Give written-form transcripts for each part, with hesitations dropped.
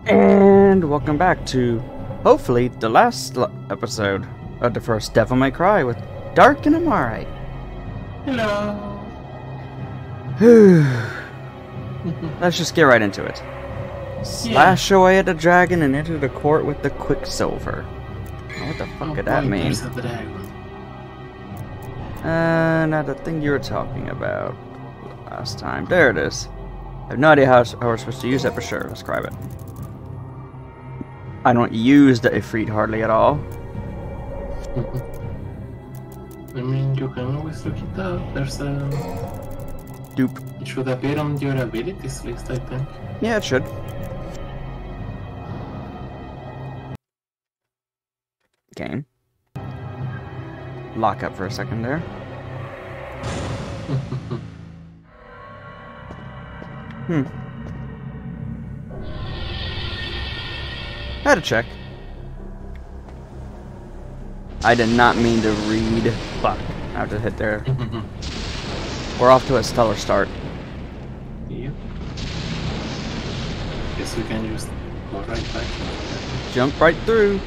And welcome back to, hopefully, the last episode of the first Devil May Cry with Dark and Amare. Hello. Let's just get right into it. Slash away at the dragon and enter the court with the Quicksilver. What the fuck could that mean? Now the thing you were talking about last time. There it is. I have no idea how we're supposed to use that, but sure, let's grab it. I don't use the Ifrit hardly at all. I mean, you can always look it up. There's a... Dupe. It should appear on your abilities list, I think. Yeah, it should. Game. Lock up for a second there. Had to check. I did not mean to read. Fuck. I have to hit there. We're off to a stellar start. Yep. Guess we can just go right back. Jump right through.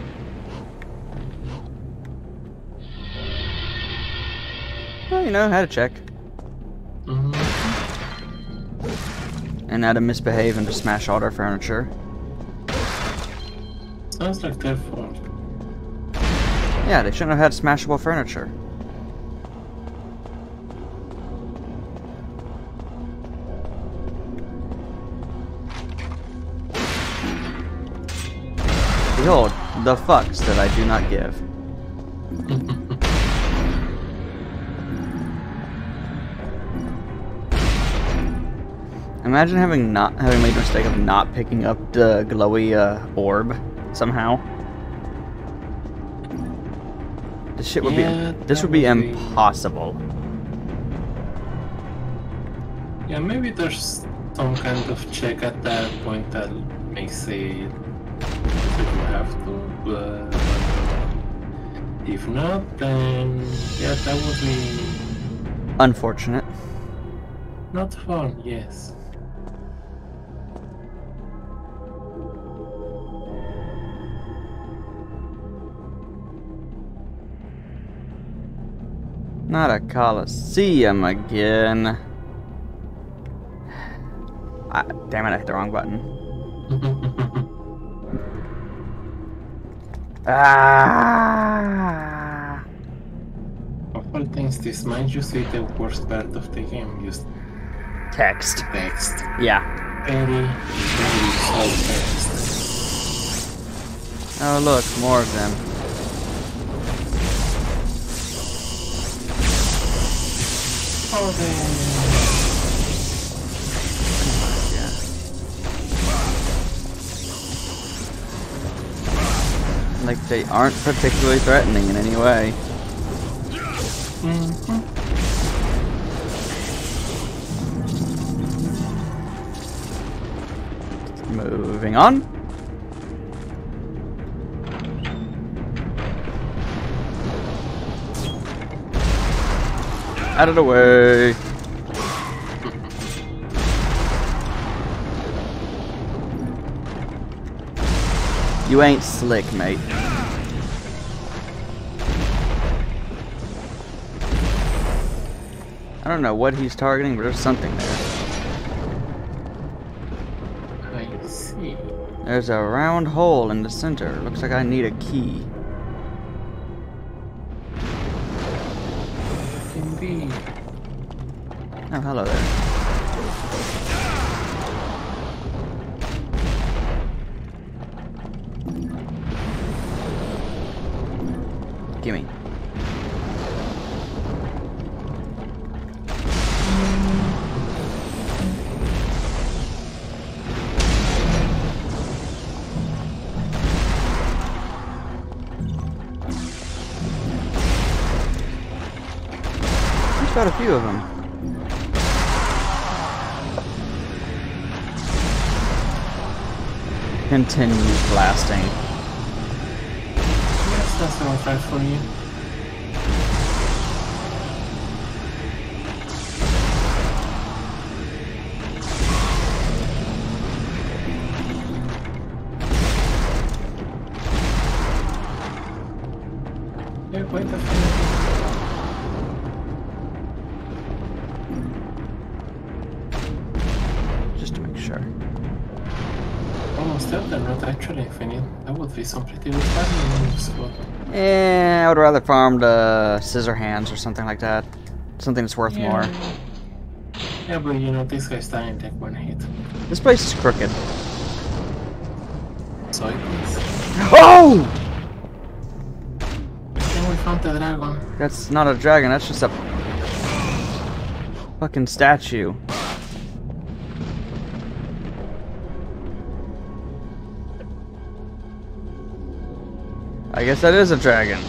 Well, you know, had to check. And now to misbehave and to smash all their furniture. Sounds like their fault. Yeah, they shouldn't have had smashable furniture. Behold, the fucks that I do not give. Imagine having made the mistake of not picking up the glowy orb somehow. This shit would be impossible. Yeah, maybe there's some kind of check at that point that makes it that you have to, but if not, then yeah, that would be Unfortunate. not fun. Yes. Not a Coliseum again. Damn it, I hit the wrong button. Ah! Of all things, this might just be the worst part of the game. Just Text. text. Yeah. Very slow text. Oh look, more of them. Oh, Like they aren't particularly threatening in any way. Moving on. Out of the way. You ain't slick, mate. I don't know what he's targeting, but there's something there. I see. There's a round hole in the center. Looks like I need a key. Indeed. Oh, hello there. Gimme. There's got a few of them. Continue blasting. Yes, that sounds right for you. quite a few. Just to make sure. Almost there, they're not actually infinite. That would be some pretty good farming moves, but... I would rather farm the scissor hands or something like that. Something that's worth more. Yeah, but you know, this guy's dying like one hit. This place is crooked. So it is. Oh! I think we found the dragon. That's not a dragon, that's just a fucking statue. I guess that is a dragon.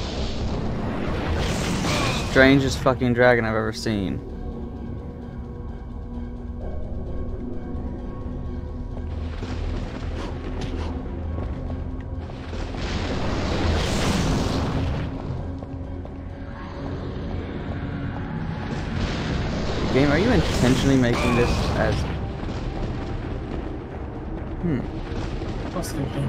Strangest fucking dragon I've ever seen. Game, are you intentionally making this as... Possibly.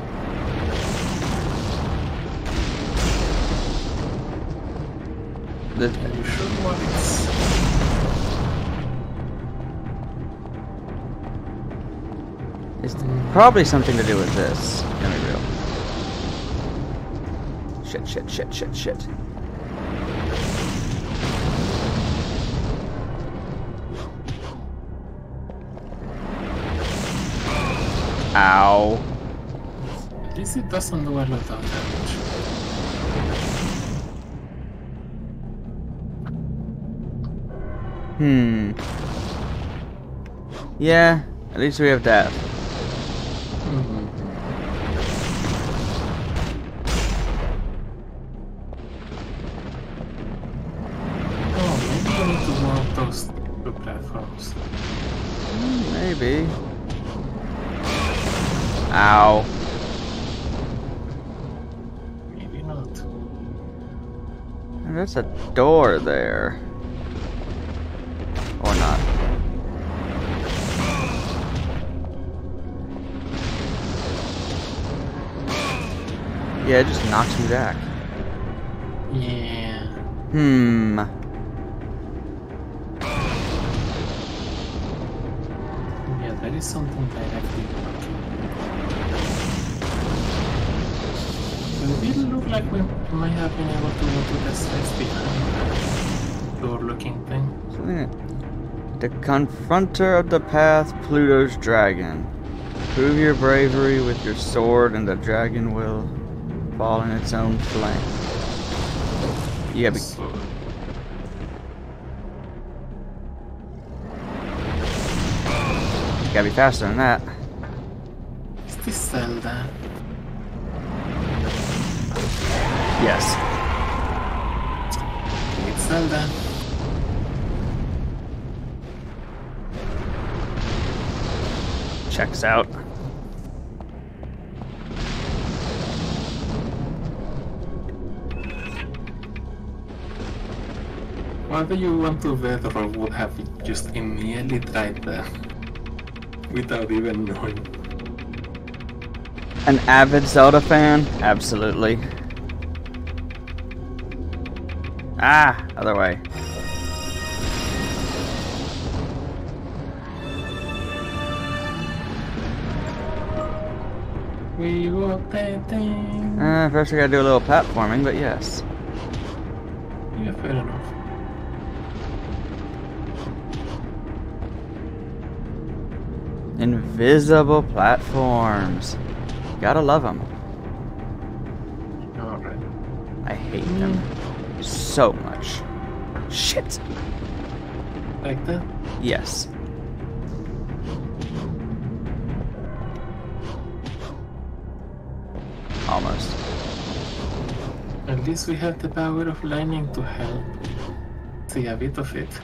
The... Are you sure what It's probably something to do with this. Gonna be real. Shit, shit, shit, shit, shit. Ow. At least it doesn't do a lot of damage. Yeah, at least we have that. Oh, maybe we need to walk those two platforms. Maybe. Ow. Maybe not. There's a door there. Or not. Yeah, it just knocks me back. Yeah. Yeah, there is something directly blocking. It did look like we might have been able to go to the sides behind the door-looking thing. The confronter of the path, Pluto's dragon. Prove your bravery with your sword, and the dragon will fall in its own flame. You gotta be. You gotta be faster than that. Is this Zelda? Yes. It's Zelda. Checks out. Why do you want to bet or would have just immediately tried that without even knowing? An avid Zelda fan? Absolutely. Ah, other way. We got that thing. First I gotta do a little platforming, but yes. Yeah, fair enough. Invisible platforms. Gotta love them. Alright. I hate them so much. Shit. Like that? Yes. Almost. At least we have the power of lightning to help see a bit of it.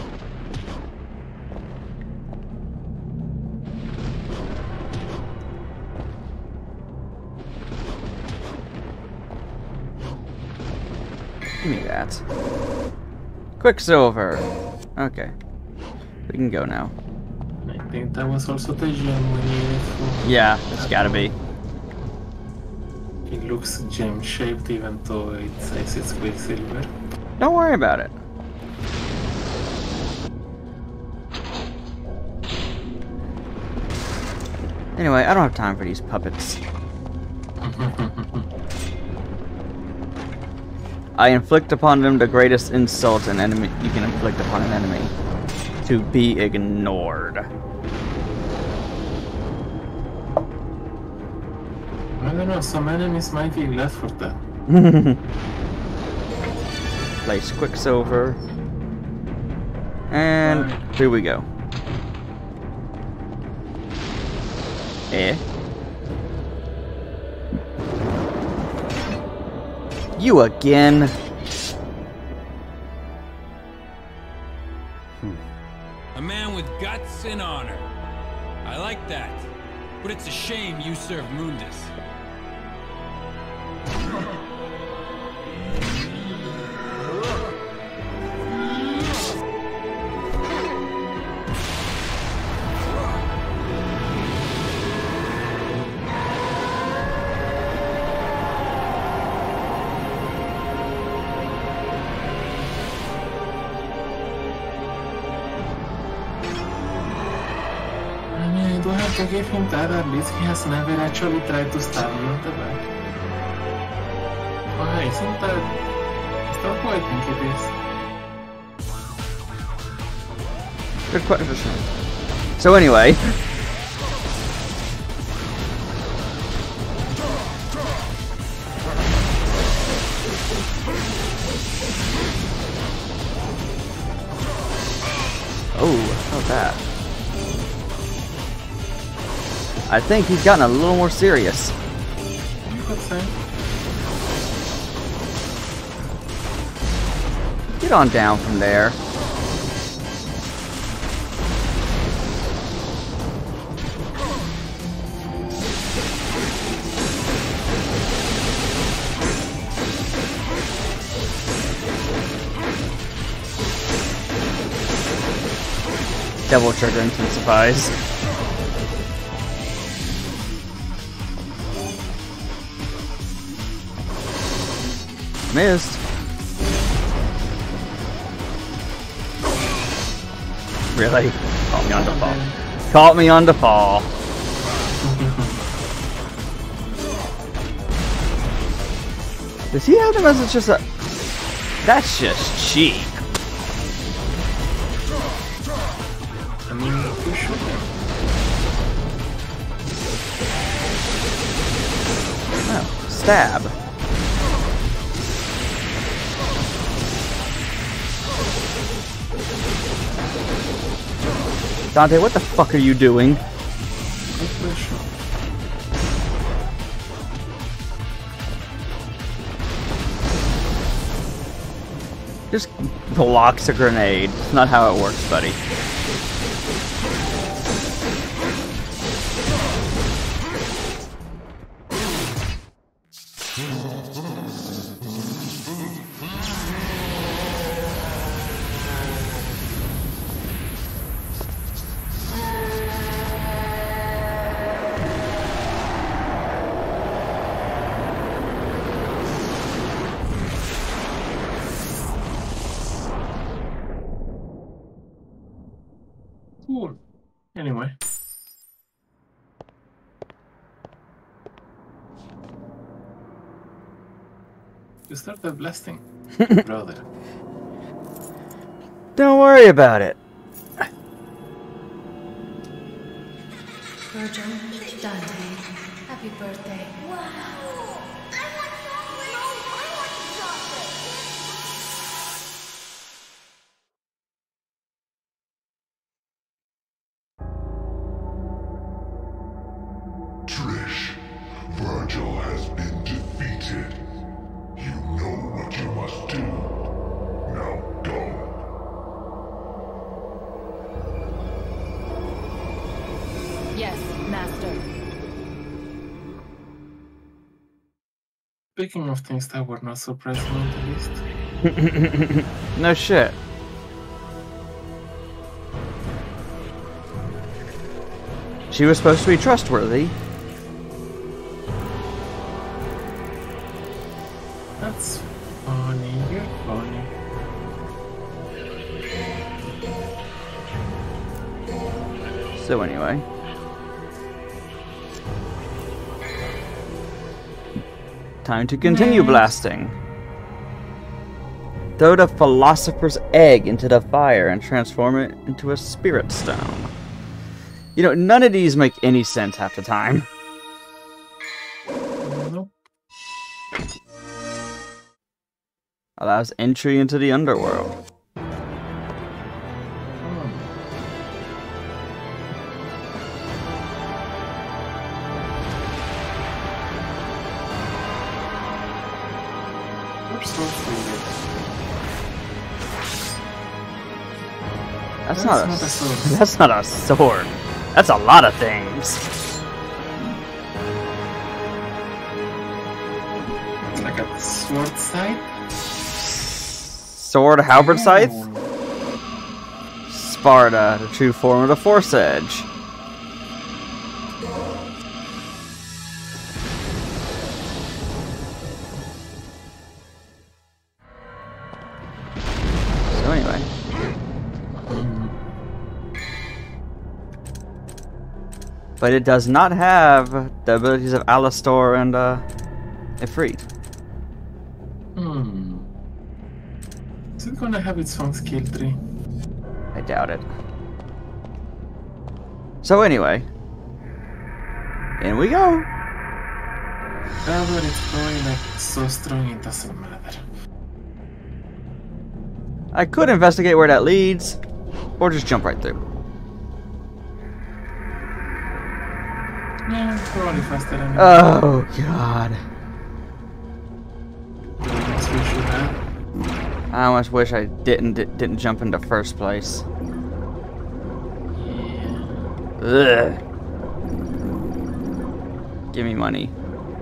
Give me that. Quicksilver. Okay. We can go now. I think that was also the gem we needed for... Yeah, it's gotta be. It looks gem-shaped even though it says it's Quicksilver. Don't worry about it. Anyway, I don't have time for these puppets. I inflict upon them the greatest insult an enemy you can inflict upon an enemy. To be ignored. I don't know, some enemies might be left for that. Place Quicksilver. And here we go. Eh? You again? A man with guts and honor. I like that. But it's a shame you serve Mundus. To give him that, at least he has never actually tried to stab me on the back. Why isn't that... Is that what I think it is? Good question. So anyway... Oh, how's that? I think he's gotten a little more serious. Get on down from there. Devil trigger intensifies. Missed. Really? Caught me on the fall. Caught me on the fall. Does he have them as it's just a... That's just cheap. I mean, you should have. Oh, stab. Dante, what the fuck are you doing? Just blocks a grenade. It's not how it works, buddy. Cool. Anyway. You started blasting, brother. Don't worry about it. Vergil, Dante, happy birthday. Wow! I want chocolate! No, I want chocolate! Trish, Vergil has been defeated. You know what you must do. Now go. Yes, Master. Speaking of things that were not so present on the list. No shit. She was supposed to be trustworthy. That's funny. You're funny. So anyway. Time to continue blasting. Throw the philosopher's egg into the fire and transform it into a spirit stone. You know, none of these make any sense half the time. Nope. Allows entry into the underworld. That's not a sword. That's not a sword. That's a lot of things. Like a sword scythe? Sword halberd scythe? Sparta, the true form of the Force Edge. So anyway. But it does not have the abilities of Alastor and Ifrit. Is it gonna have its own skill tree? I doubt it. So anyway. In we go. However, it's going like so strong it doesn't matter. I could investigate where that leads, or just jump right through. Yeah, probably faster than Oh god. I almost wish I didn't jump in the first place. Yeah. Ugh. Give me money.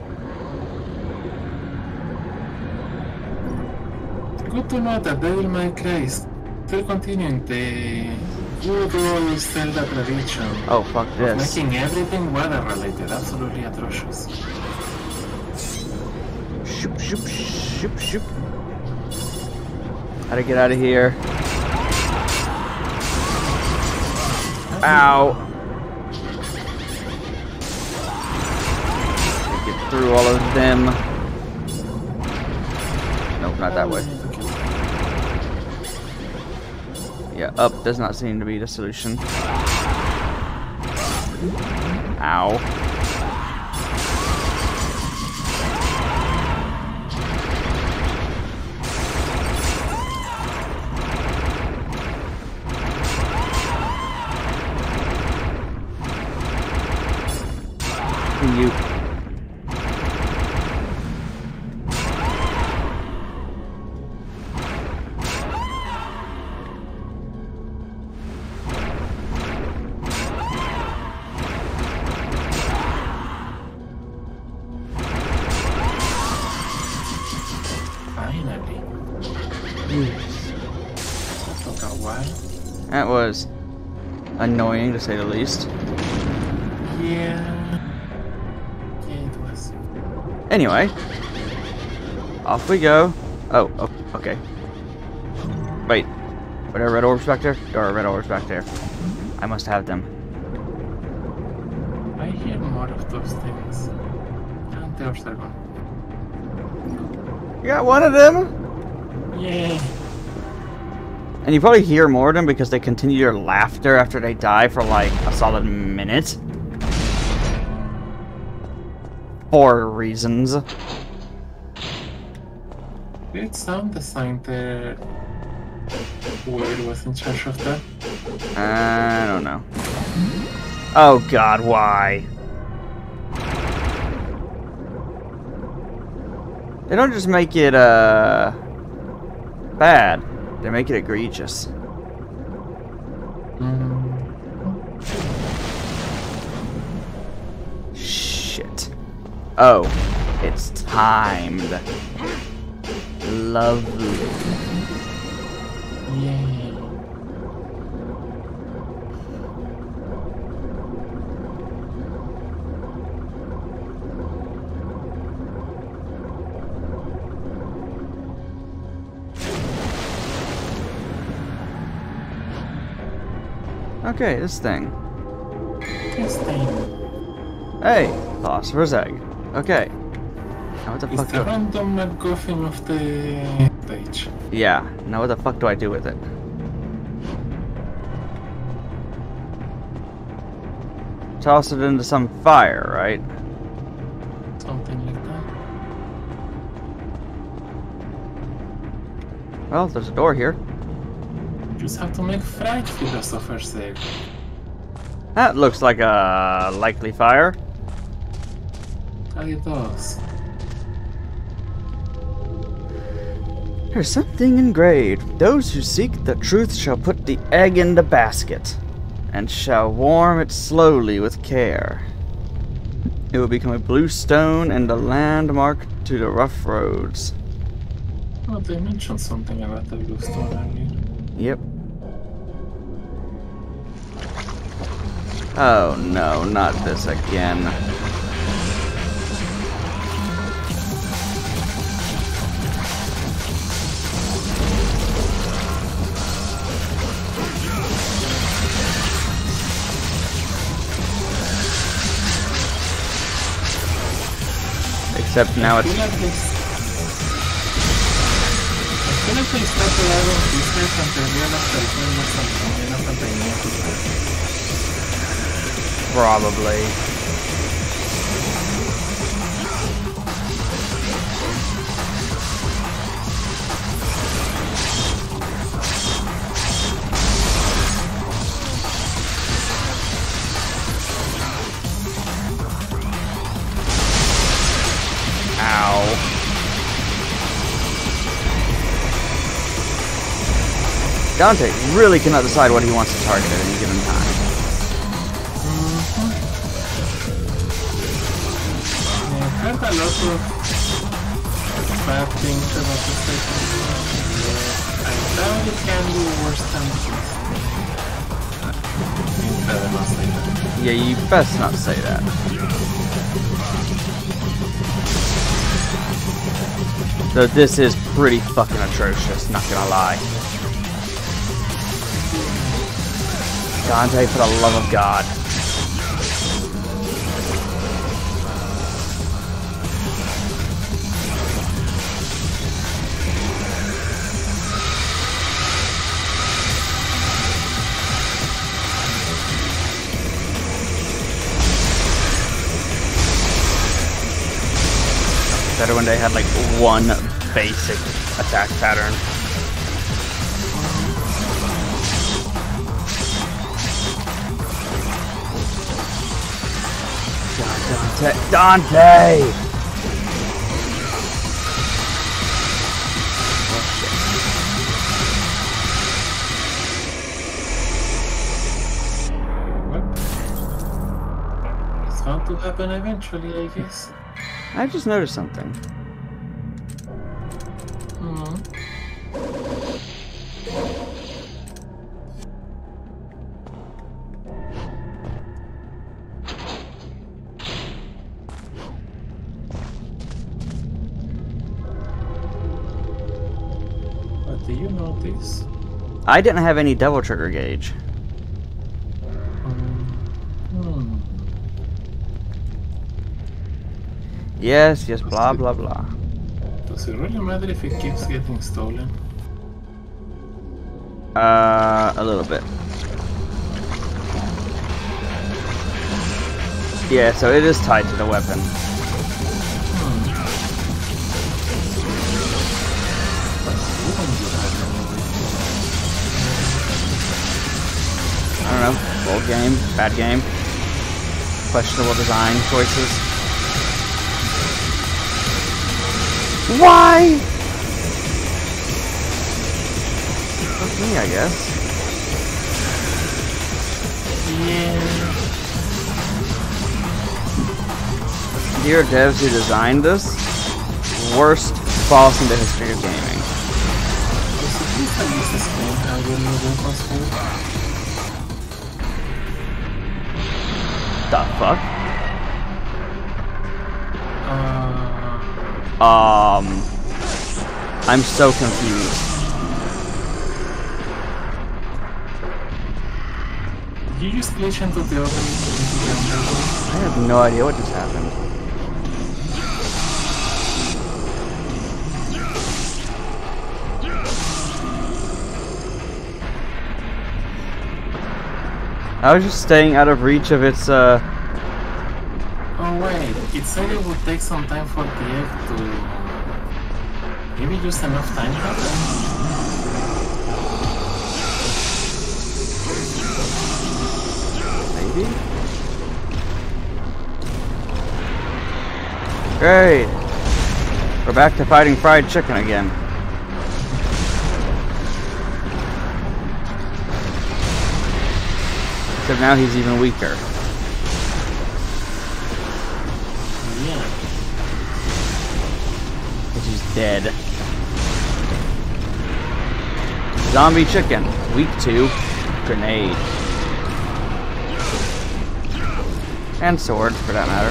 Good to know that Devil May Cry is still continuing the good old Zelda tradition. Oh fuck of this. making everything weather related, absolutely atrocious. Shoop shoop shoop shoop. How to get out of here? Ow! Get through all of them. Nope, not that way. Yeah, up does not seem to be the solution. Ow. You. Finally. That took a while. That was annoying to say the least. Yeah. It was. Anyway, off we go. Oh, okay. Wait, were there red orbs back there? There are red orbs back there. I must have them. I hear more of those things. And there's that one. You got one of them? Yay. And you probably hear more of them because they continue their laughter after they die for like a solid minute. For reasons. Did sound design there Wade was in charge of that? I don't know. Oh god, why? They don't just make it bad, they make it egregious. Shit. Oh, it's timed. Lovely. Yay. Okay, this thing. This thing. Hey, philosopher's egg. Okay. Now what the It's fuck the do random MacGuffin of the stage. Yeah, now what the fuck do I do with it? Toss it into some fire, right? Something like that. Well, there's a door here. You just have to make fried philosopher's egg. That looks like a likely fire. It does. There's something engraved. Those who seek the truth shall put the egg in the basket, and shall warm it slowly with care. It will become a blue stone and a landmark to the rough roads. Oh, they mentioned something about the blue stone earlier. Yep. Oh no, not this again. Except now it's... I feel like they stopped allowing visitors until the Probably. Ow. Dante really cannot decide what he wants to target at any given time. I heard a lot of bad things about the second one. I doubt it can be worse than the first. You better not say that. Yeah, you best not say that. Though this is pretty fucking atrocious, not gonna lie. Dante, for the love of God. Better when they had like one basic attack pattern. Dante! Well, it's bound to happen eventually, I guess. I just noticed something. What do you notice? I didn't have any double trigger gauge. Yes, blah blah blah. Does it really matter if it keeps getting stolen? A little bit. Yeah, so it is tied to the weapon. I don't know. Old game, bad game. Questionable design choices. Why? Fuck me, I guess. Yeah. Dear devs who designed this, worst false in the history of gaming. The fuck? I'm so confused. you just glitch into the other underworld? I have no idea what just happened. I was just staying out of reach of its, Oh wait, it said it would take some time for the egg to... Maybe just enough time happen? maybe? Great! We're back to fighting fried chicken again. Except now he's even weaker. Yeah. Because he's dead. Zombie chicken. Weak to grenade. And sword, for that matter.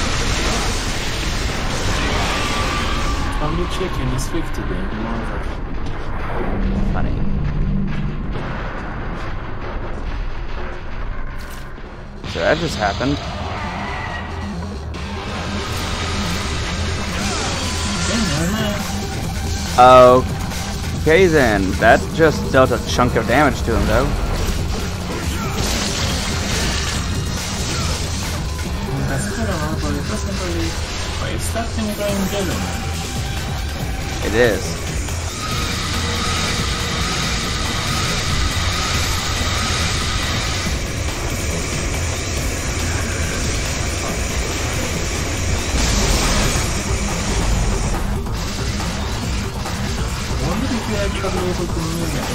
Only chicken is weak to the mother. Funny. So that just happened. Okay then, that just dealt a chunk of damage to him though. That's good, but it doesn't really... Wait, is that thing going yellow? It is. I wonder if you're actually able to move it.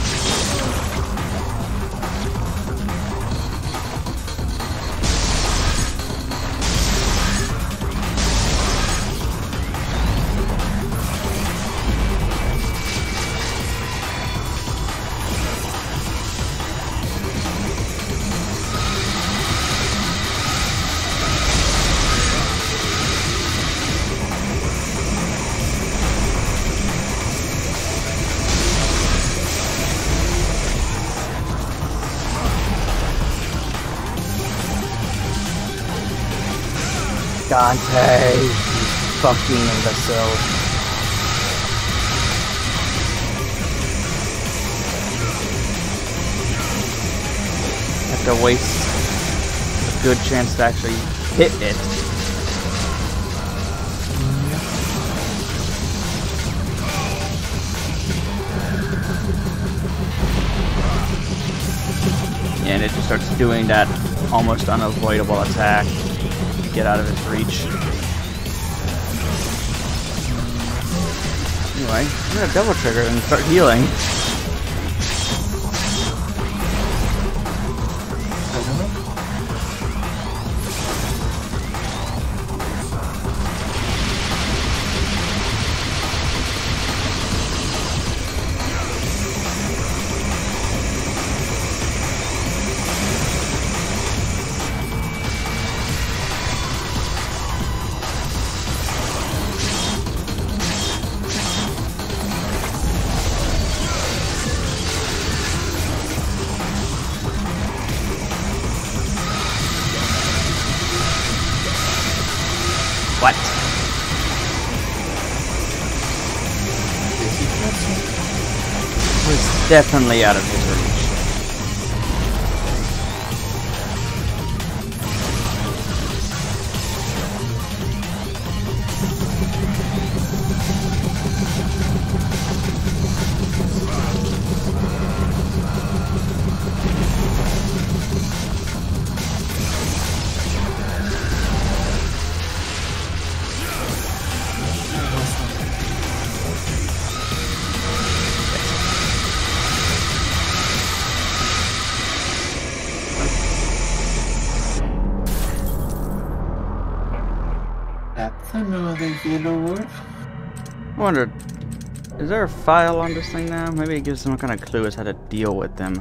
Dante, you fucking imbecile. Have to waste a good chance to actually hit it. Yeah, and it just starts doing that almost unavoidable attack. Get out of its reach. Anyway, I'm gonna double trigger and start healing. What? Was definitely out of his reach. That's another yellow word. I wonder, is there a file on this thing now? Maybe it gives some kind of clue as how to deal with them.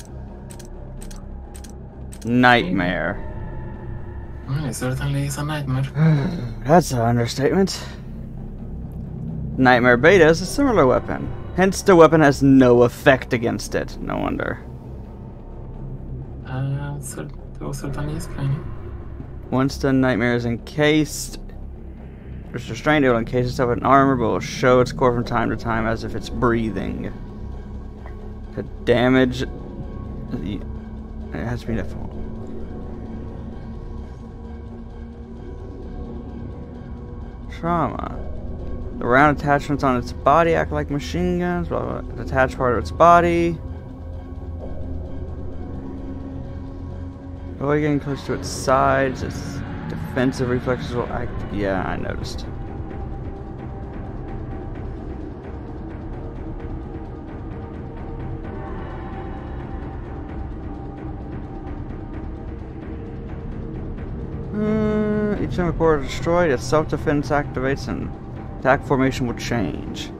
Nightmare. It certainly is a nightmare. That's an understatement. Nightmare Beta is a similar weapon. Hence the weapon has no effect against it. No wonder. That certainly explaining. Once the nightmare is encased, it's restrained, it will encase itself in armor, but will show its core from time to time as if it's breathing. To damage the... It has to be that full. Trauma. The round attachments on its body act like machine guns, blah, blah, blah. The attached part of its body. Avoid getting close to its sides. Its defensive reflexes will act. Yeah, I noticed. Each time a core is destroyed, its self-defense activates and attack formation will change.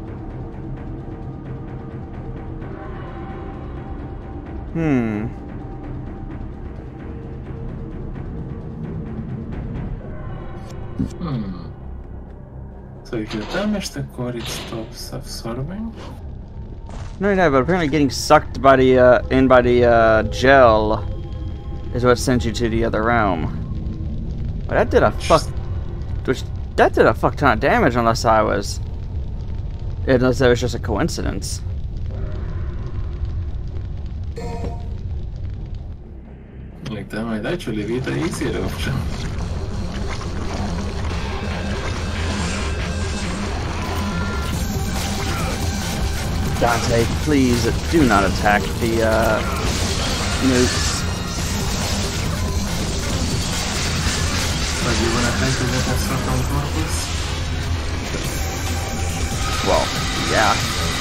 So if you damage the core, it stops absorbing? No, but apparently getting sucked by the by the gel is what sends you to the other realm. But that did a fuck ton of damage unless that was just a coincidence. Like that might actually be the easier option. Dante, please do not attack the nukes. So you wanna try to get that sort on purpose? Well, yeah.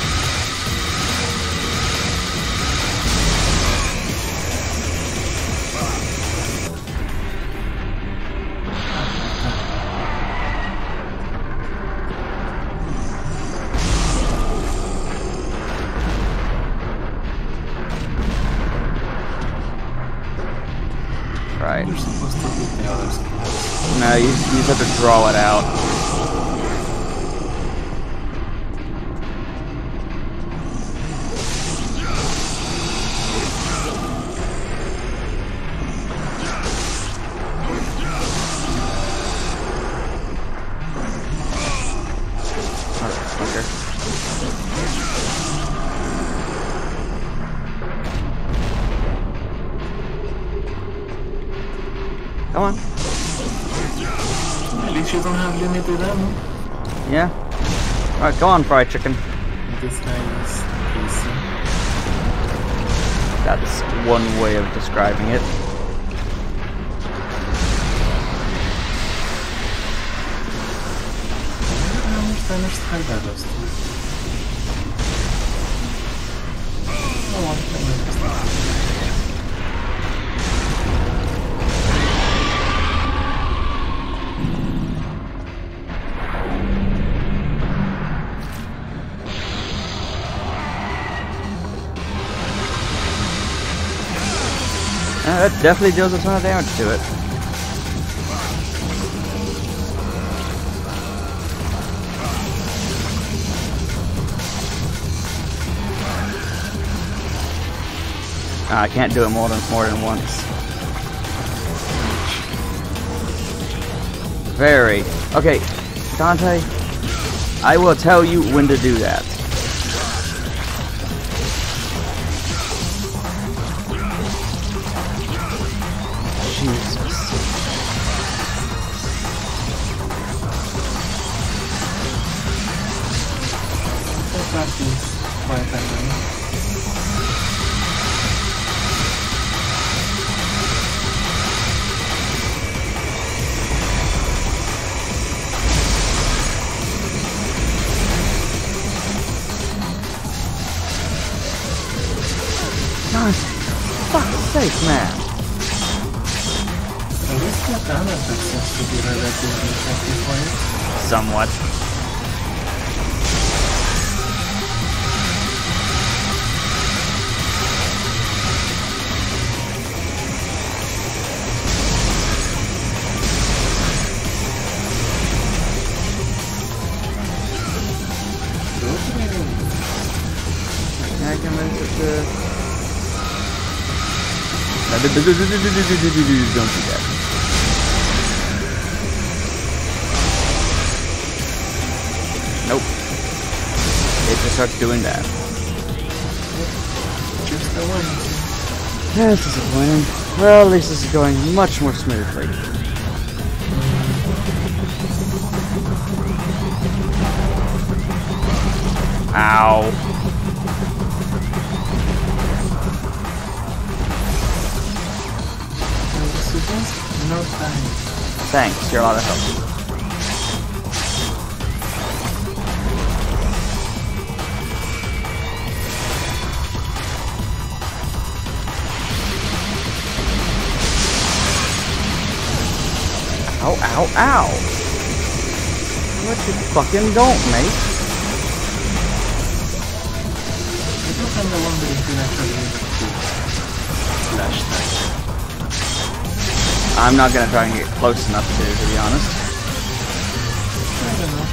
Right. You're supposed to hit the other side. No, you just have to draw it out. Come on. At least you don't have limited ammo. Yeah. Alright, go on, fried chicken. This guy is easy. That's one way of describing it. I understand that was too. Oh, I that definitely deals a ton of damage to it. I can't do it more than once. Very. Okay, Dante, I will tell you when to do that. Jesus. Fuck's sake, man. Somewhat. I can move it to... Now do Don't do that. Nope. It just starts doing that. Just the one. That's disappointing. Well, at least this is going much more smoothly. Ow. No time. Thanks, you're a lot of help. Ow, ow, ow! What you fucking don't, mate? I don't kind of wonder if you actually need to slash that. I'm not gonna try and get close enough to be honest. I don't know.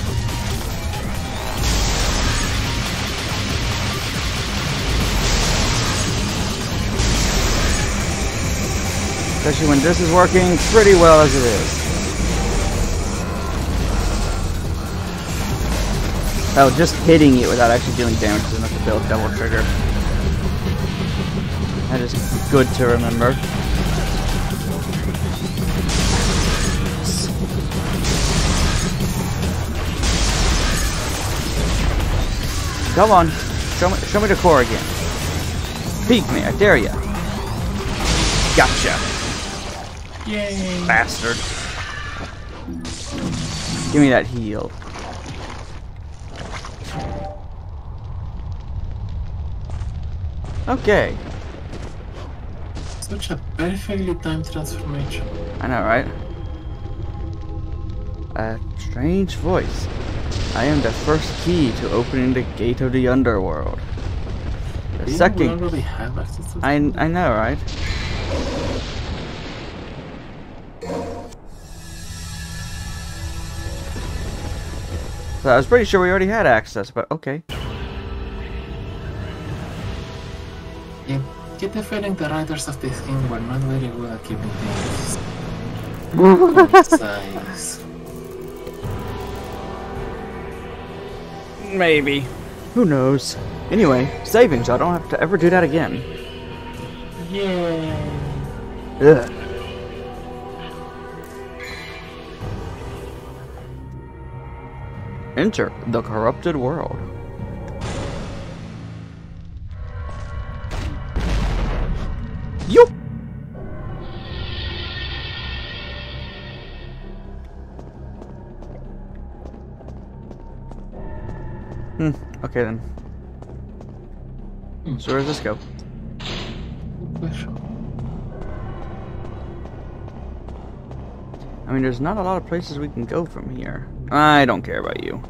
Especially when this is working pretty well as it is. Oh, just hitting it without actually dealing damage is enough to build double trigger. That is good to remember. Come on, show me the core again. Peek me, I dare ya. Gotcha. Yay! Bastard. Give me that heal. Okay. Such a perfectly timed transformation. I know, right? A strange voice. I am the first key to opening the gate of the underworld. The We second... already have access to I know, right? So I was pretty sure we already had access, but okay. Yeah, get the feeling the writers of this game were not very good at keeping things concise. Maybe. Who knows? Anyway, saving so I don't have to ever do that again. Yay! Ugh. Enter the corrupted world. Yo! Okay then. So where does this go? I mean, there's not a lot of places we can go from here. I don't care about you.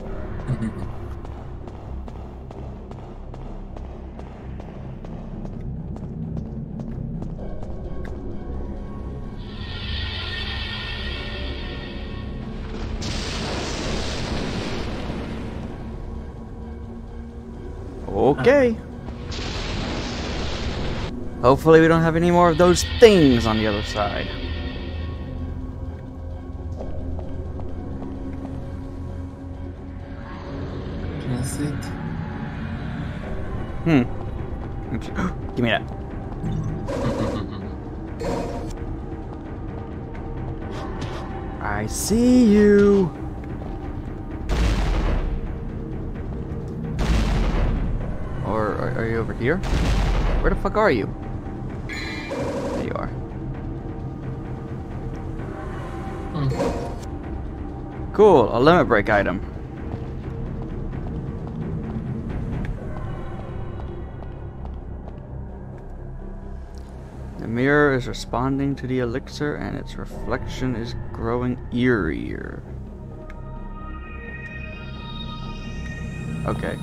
Okay. Hopefully we don't have any more of those things on the other side. That's it. Give me that. I see you. Or are you over here? Where the fuck are you? There you are. Cool, a limit break item. The mirror is responding to the elixir and its reflection is growing eerier. Okay.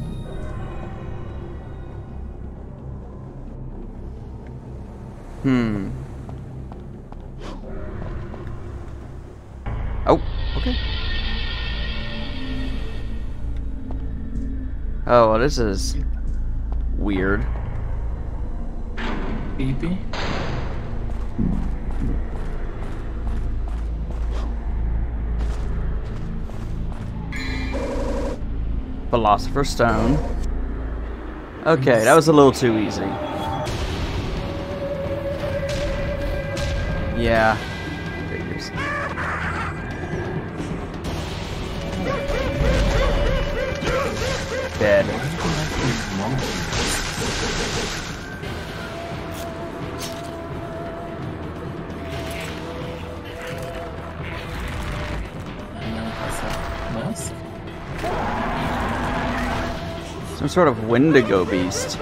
Oh, okay. Oh, well, this is weird. Creepy. Philosopher's Stone. Okay, that was a little too easy. Yeah. Figures. Dead. Mask? Some sort of Wendigo beast.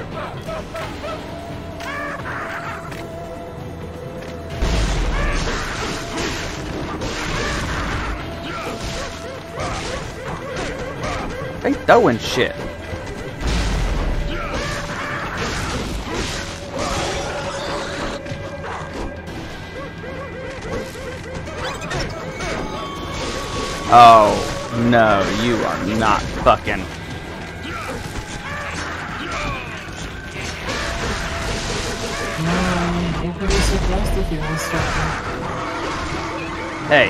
They throwing shit. Oh, no, you are not fucking. Hey.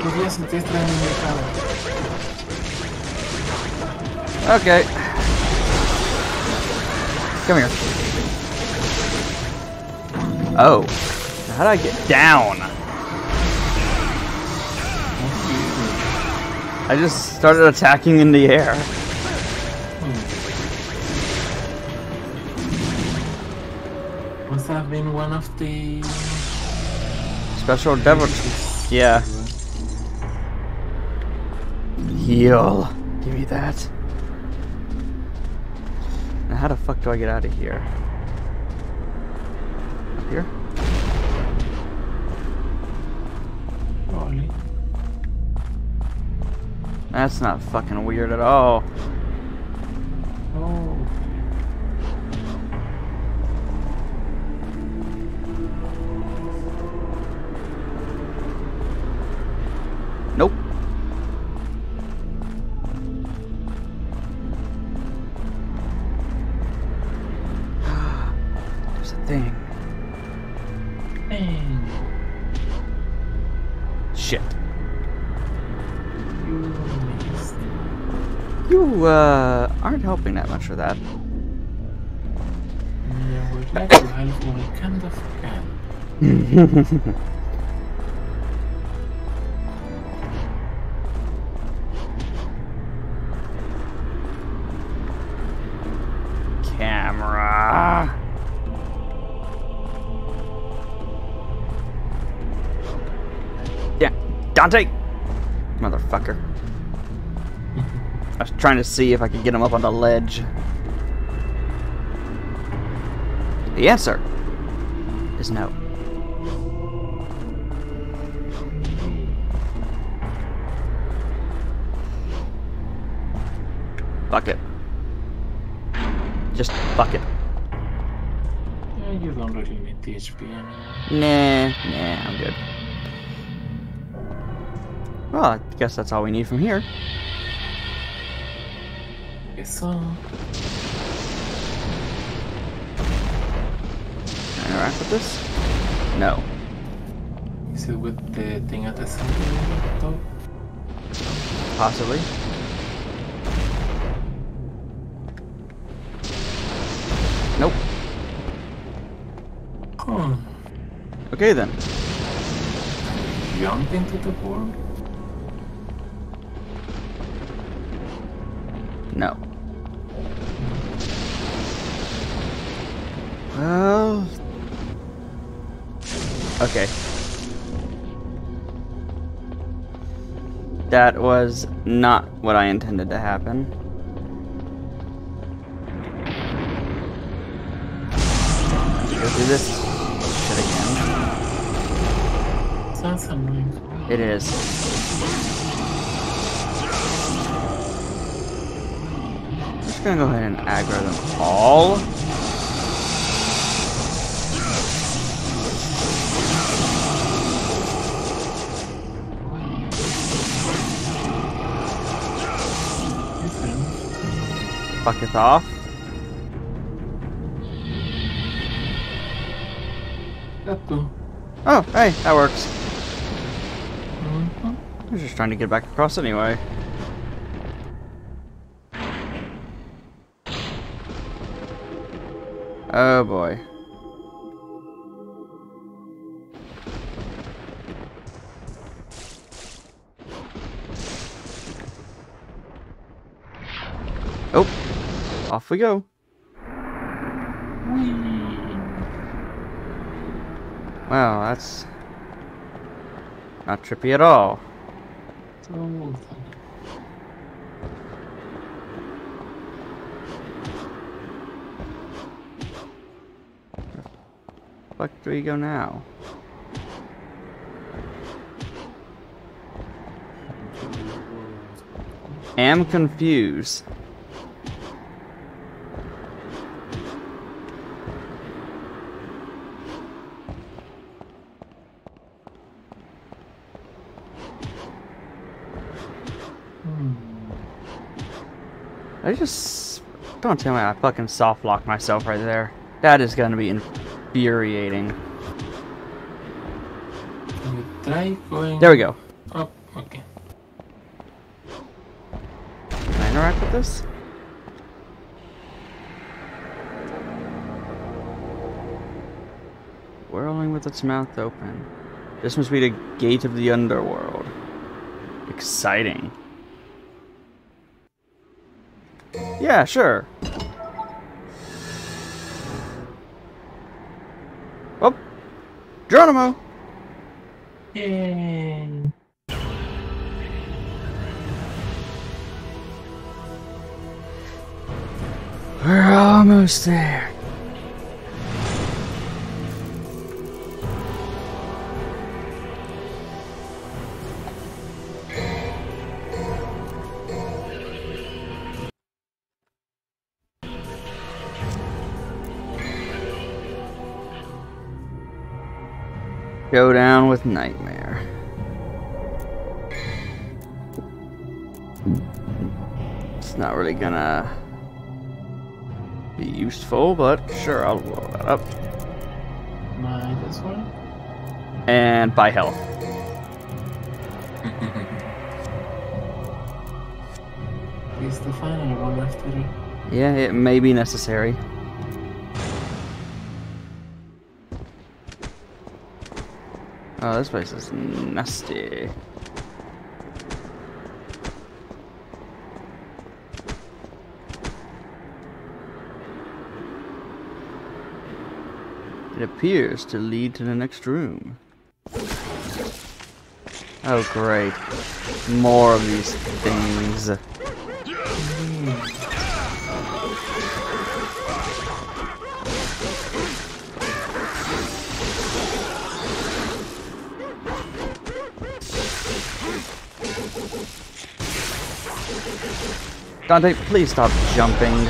Okay. Come here. Oh. How did I get down? I just started attacking in the air. Must have been one of the Special devil. Yeah. Heal. Give me that. Now how the fuck do I get out of here? Up here? Probably. That's not fucking weird at all. Oh. Nope. There's a thing. Dang. Shit. You missed. You, aren't helping that much for that. Yeah, we'd like to help when we kind of can. Camera. Yeah, Dante! Motherfucker. I was trying to see if I could get him up on the ledge. The answer is no. Fuck it. Just fuck it. Yeah, you don't really need the HP anymore. Nah, I'm good. Well, I guess that's all we need from here. Okay, so Can I interact with this? No. is it with the thing at the center of the top? Possibly. Nope. Huh. Okay then. Jump into the board? No. Well. Okay. That was not what I intended to happen. Go through this shit again. Sounds annoying. It is. I'm just gonna go ahead and aggro them all. Fucketh off. That too. Oh, hey, that works. I was just trying to get back across anyway. Oh boy. Oh, off we go. Wow, that's not trippy at all. So, Fuck do we go now? Am confused. Don't tell me I fucking soft locked myself right there. That is gonna be infuriating. can you try going? There we go. Oh, okay. Can I interact with this? Whirling with its mouth open. This must be the gate of the underworld. Exciting. Yeah, sure. Oh, Geronimo. Yay! We're almost there. Go down with Nightmare. It's not really gonna be useful, but sure, I'll blow that up. Might as well. And buy health. Is the final one after it? Yeah, it may be necessary. Oh, this place is nasty. It appears to lead to the next room. Oh, great. More of these things. Dante, please stop jumping.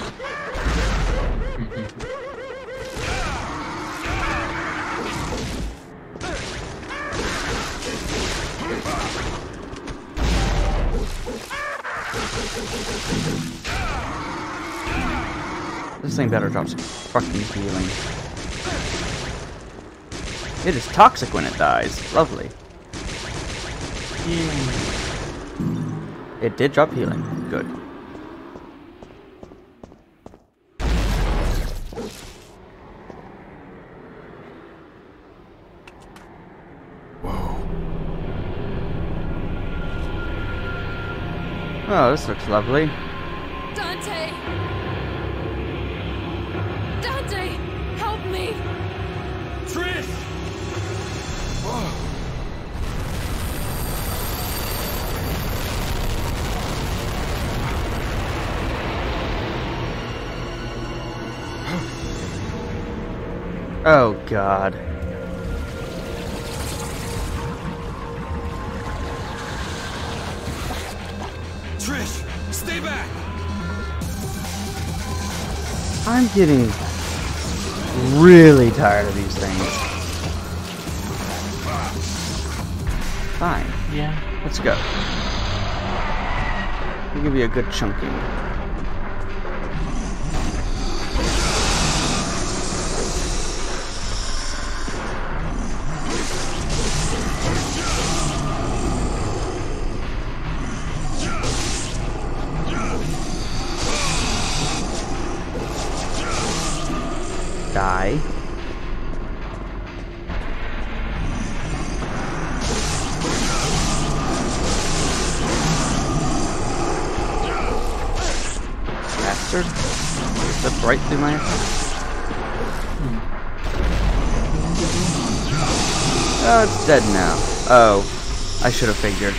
This thing better drop some fucking healing. It is toxic when it dies. Lovely. It did drop healing. Good. Oh, this looks lovely. Dante! Dante! Help me! Trish! Oh, God. Trish, stay back! I'm getting really tired of these things. Fine. Yeah. Let's go. I'll give you a good chunking. bastard? Slipped right through my attack. Oh, it's dead now. Oh, I should have figured.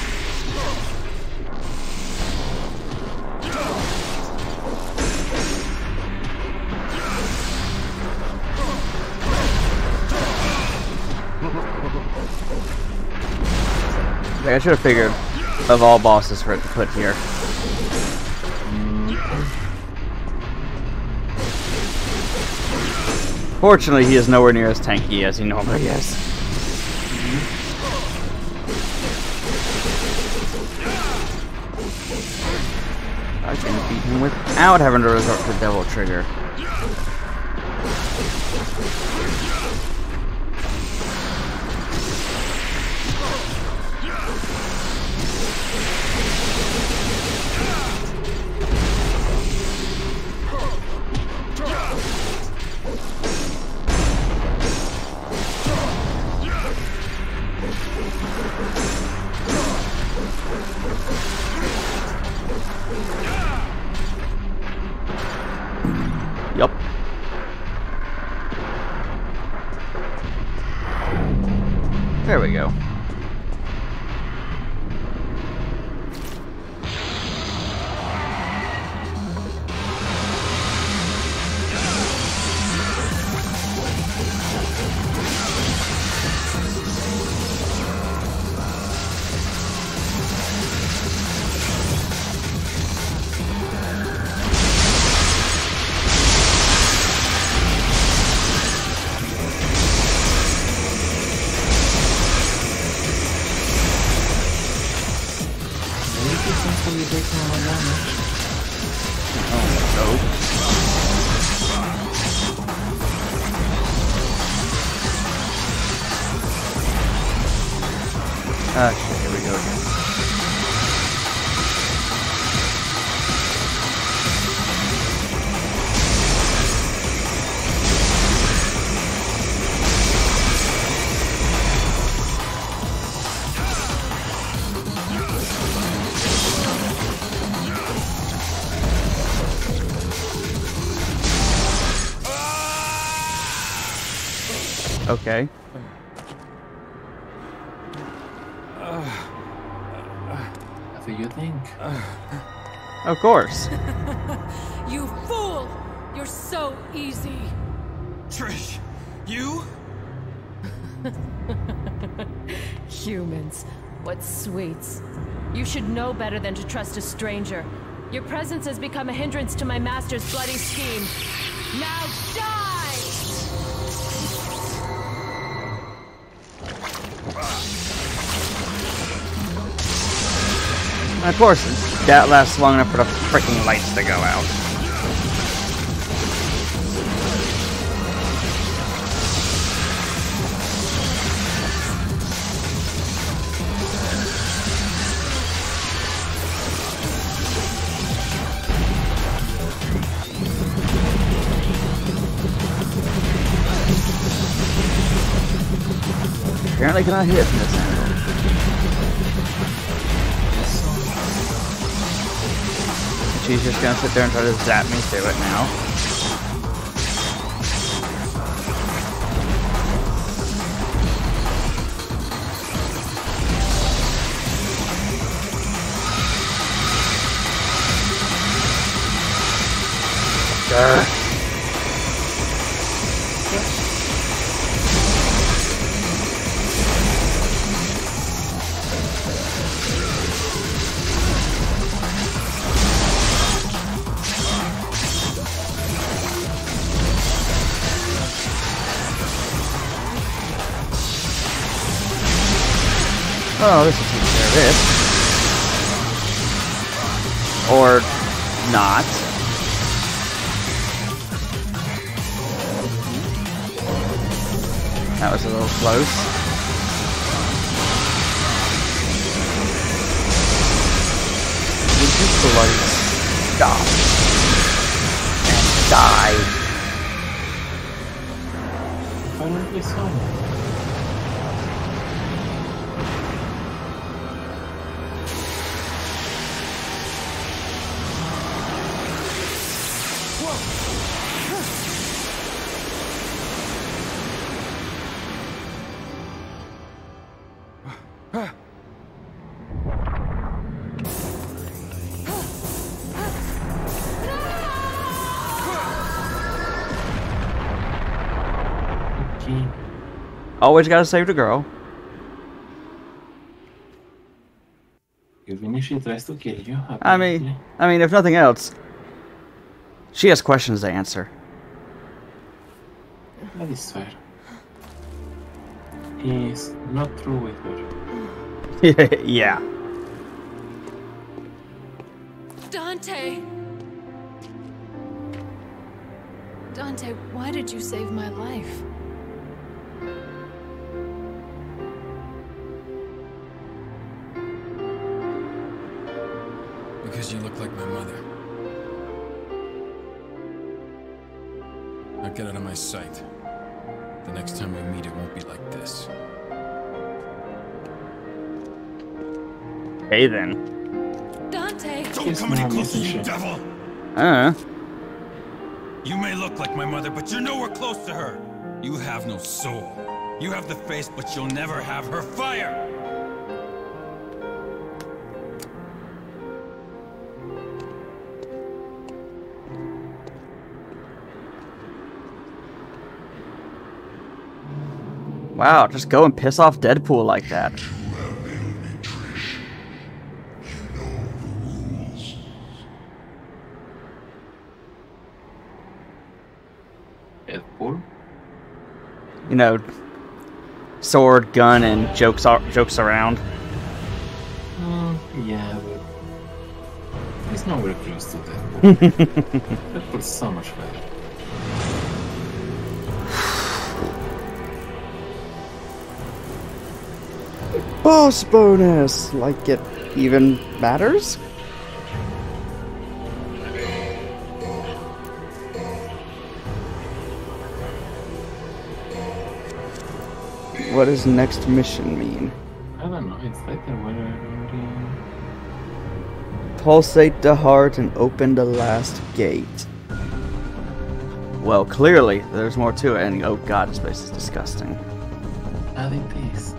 I should have figured of all bosses for it to put here. Fortunately, he is nowhere near as tanky as he normally is. I can beat him without having to resort to Devil Trigger. Yup. There we go. Okay, here we go again. Okay. What do you think? Of course. You fool! You're so easy. Trish, you? Humans, what sweets. You should know better than to trust a stranger. Your presence has become a hindrance to my master's bloody scheme. Now die! Of course, that lasts long enough for the freaking lights to go out. Apparently cannot hit from this angle. She's just gonna sit there and try to zap me through it now. Oh, this will take care of it. Or not. That was a little close. Would you bloody stop and die? Finally someone. Always gotta save the girl. Even if she tries to kill you, I mean, if nothing else, she has questions to answer. that is fair. He's not through with her. Yeah. Dante! Dante, why did you save my life? Because you look like my mother. Now get out of my sight. The next time we meet, it won't be like this. Hey then. Dante! Don't come any closer, you devil! You may look like my mother, but you're nowhere close to her. You have no soul. You have the face, but you'll never have her fire. Wow, just go and piss off Deadpool like that. You have nailed me, Trish. You know the rules. Deadpool? You know, sword, gun, and jokes around. Yeah, but he's nowhere close to Deadpool. Deadpool's so much better. Boss bonus! Like it even matters? What does next mission mean? I don't know, it's like a Pulsate the heart and open the last gate. Well, clearly, there's more to it, and oh god, this place is disgusting. adding this.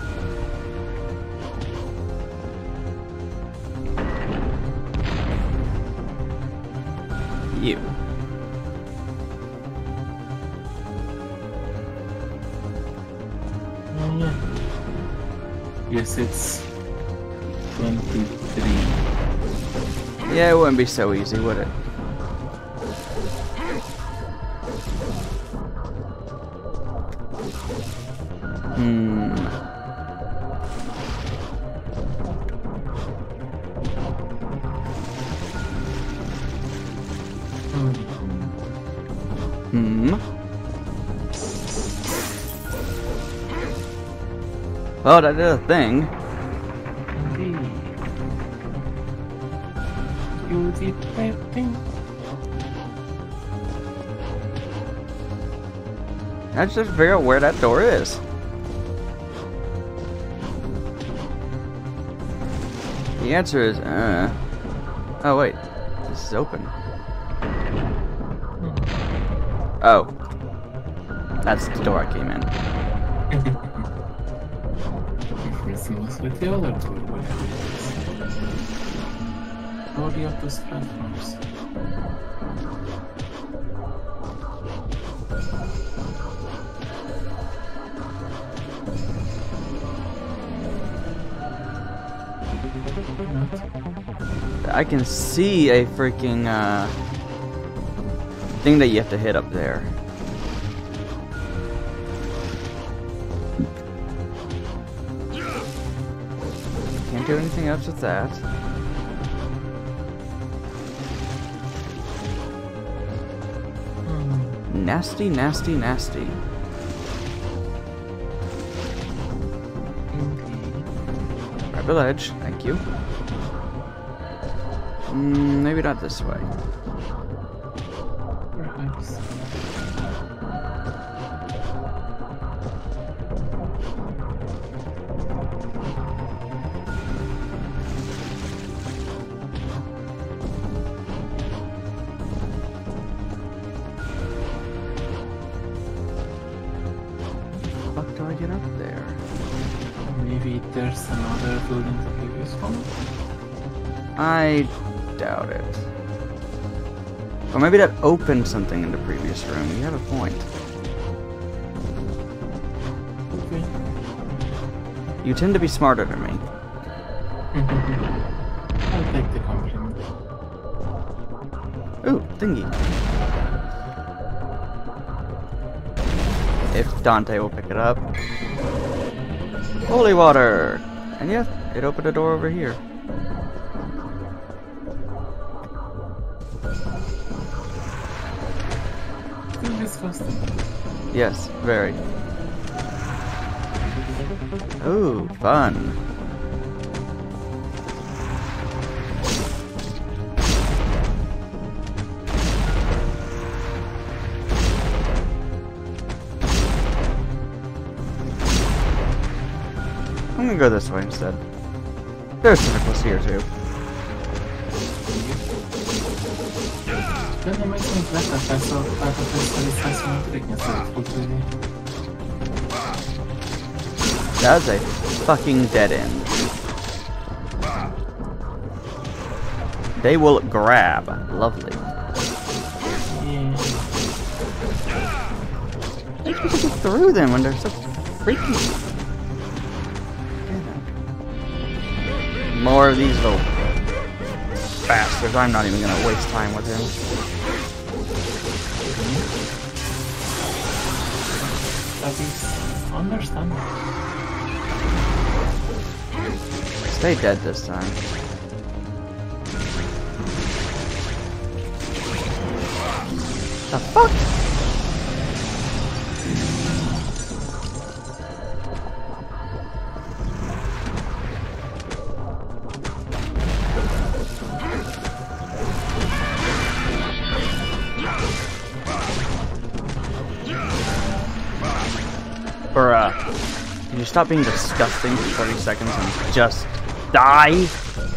You. Oh yeah. Yes, it's 23. Yeah, it wouldn't be so easy, would it? Well, that is a thing. Indeed. You did that thing. I just figure out where that door is. The answer is, oh wait, this is open. Oh. That's the door I came in. Christmas with the other door, whatever it is. Body of those platforms. I can see a freaking thing that you have to hit up there. Can't do anything else with that. Nasty, nasty, nasty. Grab the ledge, thank you. Maybe not this way. Perhaps. How do I get up there? Maybe there's another door in the previous one. I doubt it. Or maybe that opened something in the previous room. You have a point. You tend to be smarter than me. I'll take the compliment. Ooh, thingy. If Dante will pick it up. Holy water! And yeah, it opened a door over here. Still disgusting. Yes, very. Ooh, fun. I'm gonna go this way instead. There's tentacles here too. Ten amazing flash effects of isometric instead of full 3D. That's a fucking dead end. They will grab. Lovely. Yeah. I can get through them when they're so freaky. More of these little bastards. I'm not even gonna waste time with him. That is understandable. Stay dead this time. The fuck? Bruh. Can you stop being disgusting for 30 seconds and just die?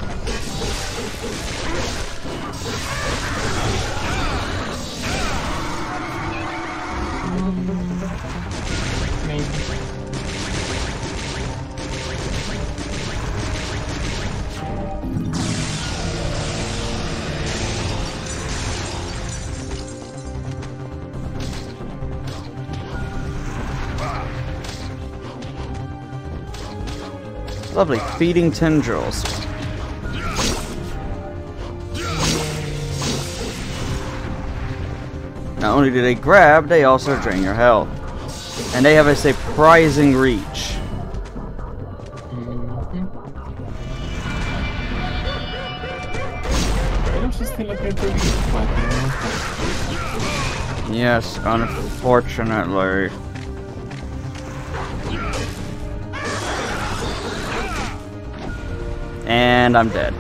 Maybe. Lovely, feeding tendrils. Not only do they grab, they also drain your health. And they have a surprising reach. They also still appear to be fighting. Yes, unfortunately. And I'm dead.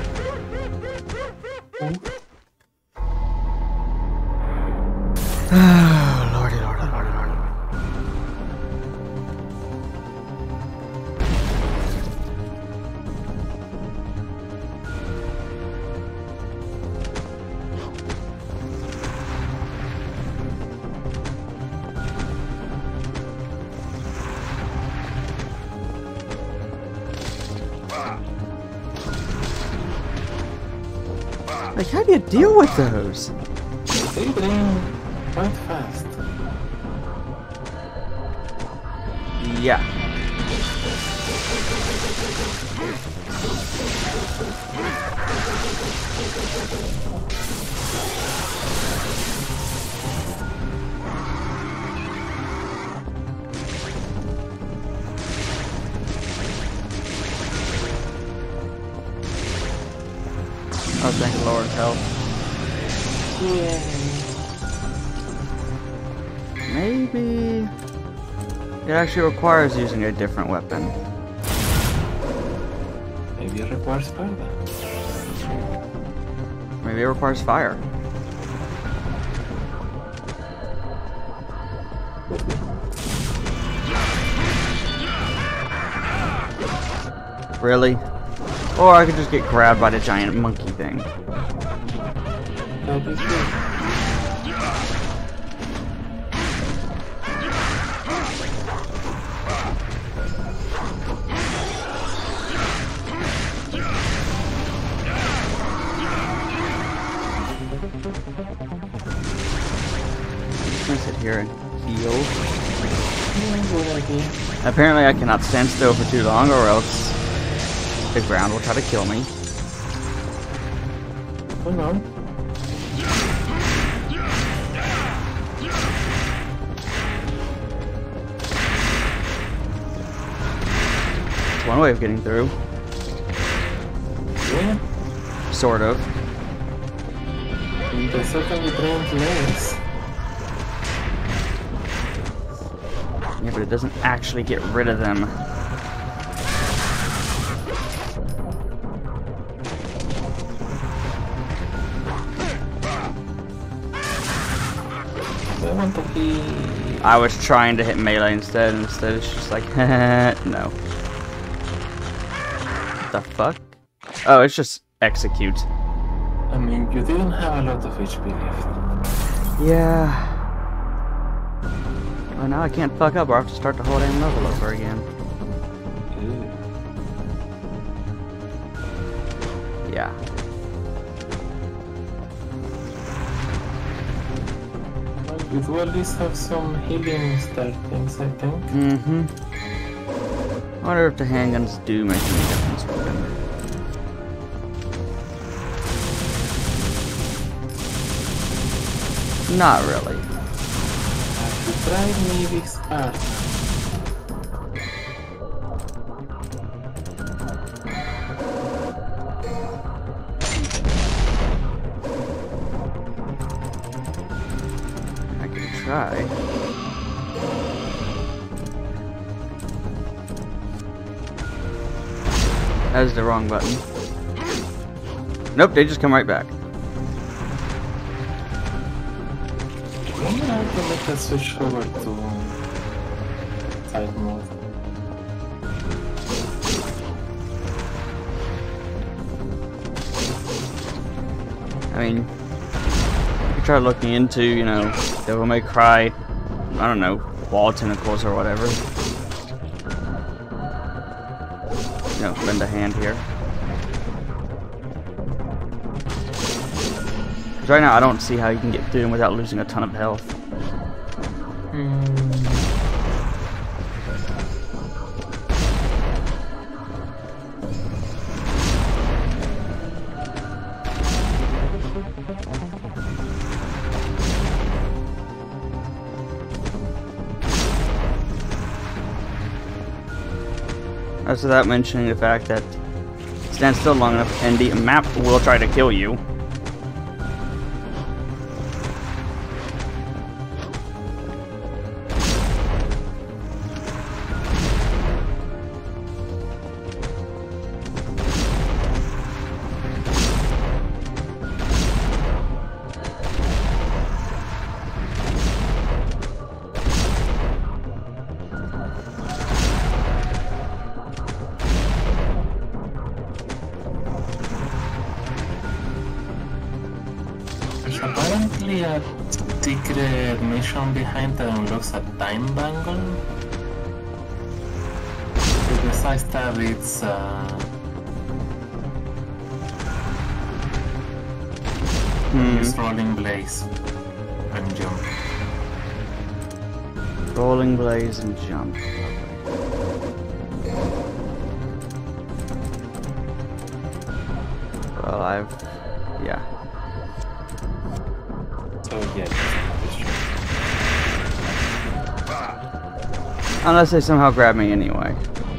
Lordy, lordy, lordy, lordy. Like, how do you deal with those? They drain quite fast. Yeah. Oh, thank the Lord, help. Maybe it actually requires using a different weapon. Maybe it requires fire. Maybe it requires fire. Really? Or I could just get grabbed by the giant monkey thing. That'll be good. I'm gonna sit here and heal. Good idea. Apparently I cannot stand still for too long or else the ground will try to kill me. Oh no. It's one way of getting through. Yeah. Sort of. They certainly drained legs. Yeah, but it doesn't actually get rid of them. I want to be... I was trying to hit melee instead, and instead it's just like, no. What the fuck? Oh, it's just execute. I mean, you didn't have a lot of HP left. Yeah. Well, now I can't fuck up or I have to start the whole damn level over again. Yeah. Well, you do at least have some healing start things, I think. Mm-hmm. I wonder if the handguns do make any difference with them. Not really. Have you tried maybe Sparta? I could try. That is the wrong button. Nope, they just come right back. I'm gonna have to make a switch over to side mode. I mean, you could try looking into, you know, Devil May Cry, I don't know, wall tentacles or whatever. You know, lend a hand here. 'Cause right now I don't see how you can get through them without losing a ton of health. That's without mentioning the fact that stand still long enough and the map will try to kill you. There's apparently a secret mission behind that unlocks a time bangle. But besides that, it's use rolling blaze and jump. Rolling blaze and jump. Well, yeah. So yeah. Unless they somehow grab me anyway.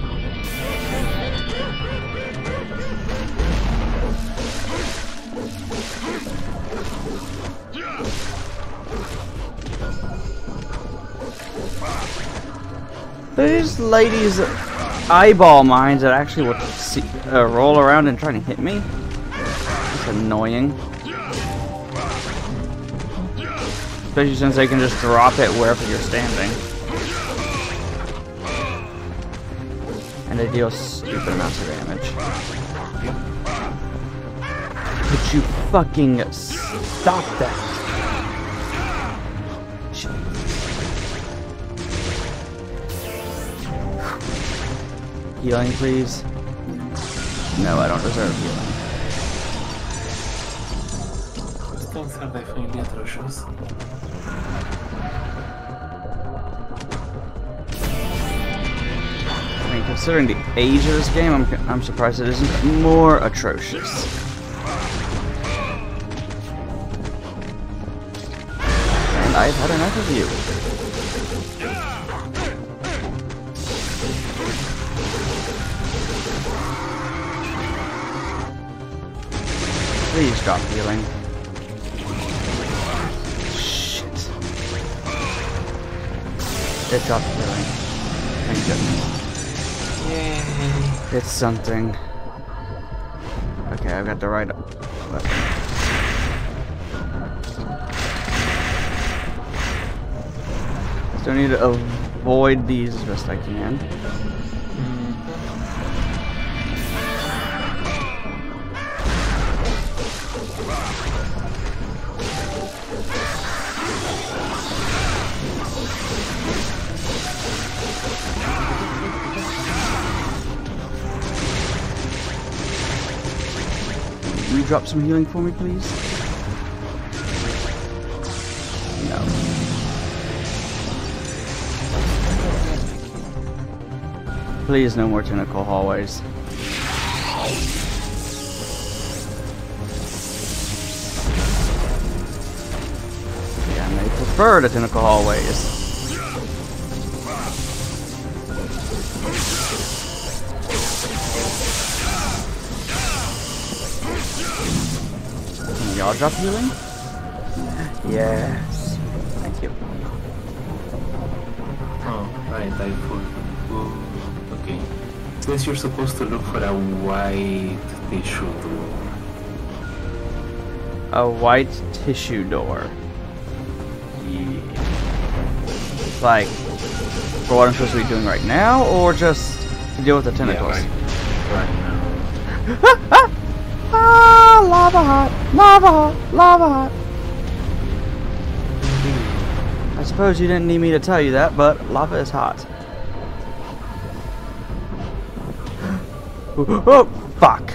These ladies' eyeball mines that actually will roll around and try to hit me. It's annoying. Especially since they can just drop it wherever you're standing. And they deal stupid amounts of damage. Could you fucking stop that? Healing, please. No, I don't deserve healing. These things are definitely atrocious. Considering the age of this game, I'm surprised it isn't more atrocious. And I've had enough of you. Please stop healing. Shit. It stopped healing. Thank goodness. Yay. It's something. Okay, I've got the right weapon. Still need to avoid these as best I can. Can you drop some healing for me, please? No. Please, no more tentacle hallways. Yeah, I may prefer the tentacle hallways. Can y'all drop healing? Yes. Thank you. Oh, right, I forgot. Okay. Since you're supposed to look for a white tissue door. A white tissue door. Yeah. Like, for what I'm supposed to be doing right now, or just to deal with the tentacles? Yeah, right now. Ah, lava hot, lava hot, lava hot. I suppose you didn't need me to tell you that, but lava is hot. Oh, fuck.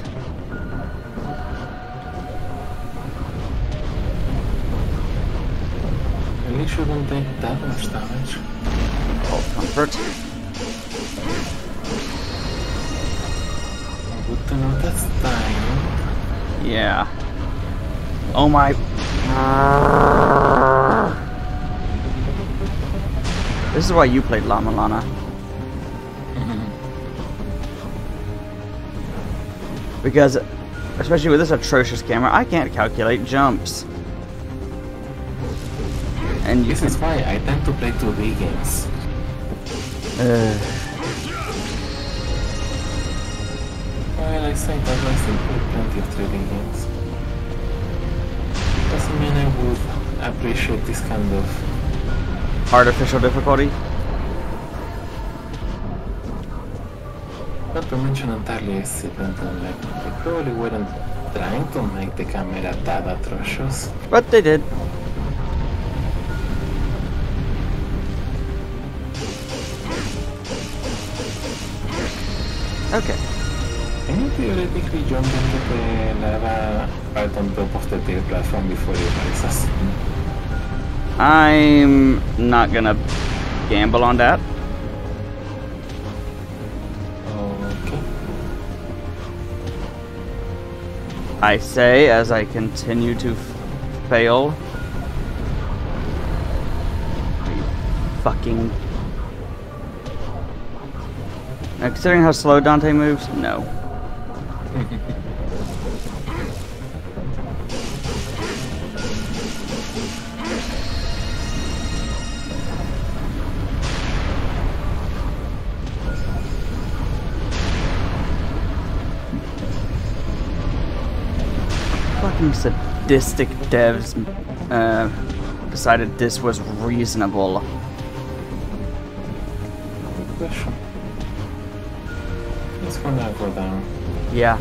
At least you don't take that much damage. Oh, comfort. Good to know that's dying. Yeah. Oh my. This is why you played Llama Lana. Because, especially with this atrocious camera, I can't calculate jumps. And you This is why I tend to play 2D games. Well, I say that I still play plenty of 3D games. Doesn't mean I would appreciate this kind of... artificial difficulty. Not to mention entirely accidental, like, they probably weren't trying to make the camera that atrocious. But they did. Okay. Can you theoretically jump into the lava right on top of the tail platform before you rise us? I'm not gonna gamble on that. Okay. I say as I continue to fail. Are you fucking... Now, considering how slow Dante moves, no. Fucking sadistic devs decided this was reasonable. Good question. It's gonna go down. Yeah.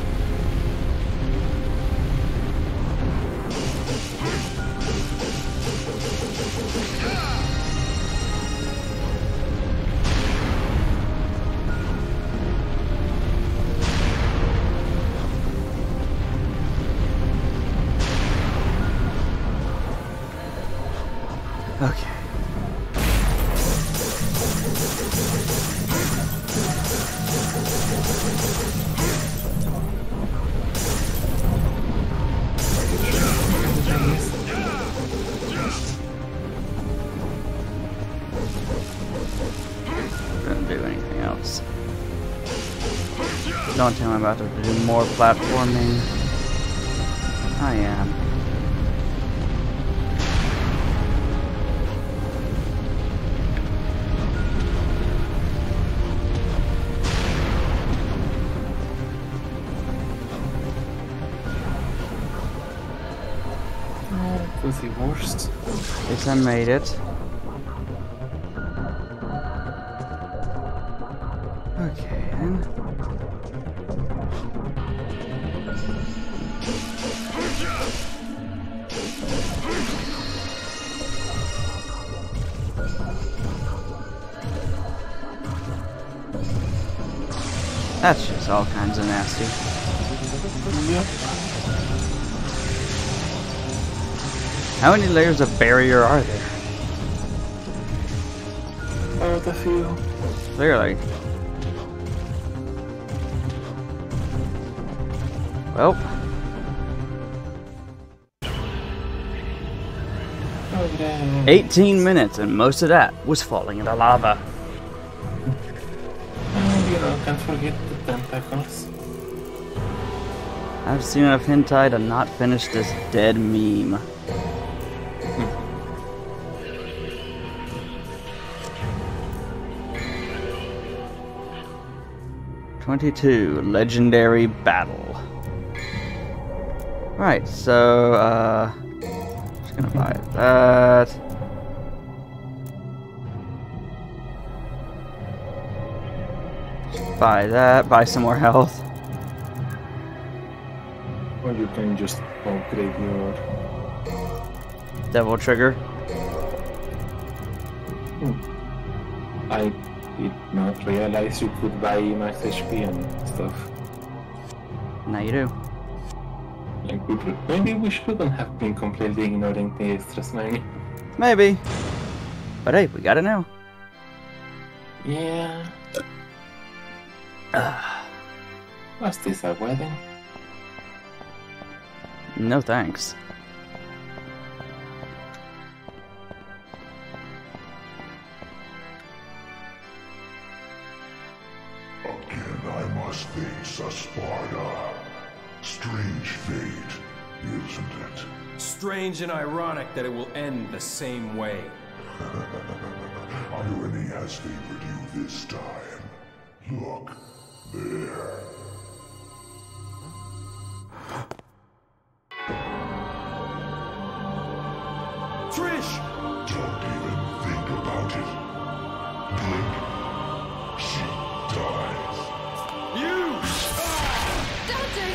Okay. Don't tell me I'm about to do more platforming. I am. Was the worst? At least I made it. Okay, then. That's just all kinds of nasty. Yep. How many layers of barrier are there? Quite a few. Clearly. Well, Okay. 18 minutes, and most of that was falling into lava. And you know, can't forget the tentacles. I've seen enough hentai to not finish this dead meme. '22 Legendary Battle. Right, so just gonna buy that. Just buy that. Buy some more health. Or you can just upgrade your... Devil Trigger. I did not realize you could buy max HP and stuff. Now you do. Like maybe we shouldn't have been completely ignoring the extras, maybe. Maybe. But hey, we gotta know. Yeah. Was this a wedding? No thanks. Again, I must face a Sparta. Strange fate, isn't it? Strange and ironic that it will end the same way. Irony has favored you this time. Look, there. Trish! Don't even think about it. Blink, she dies. You! Dante!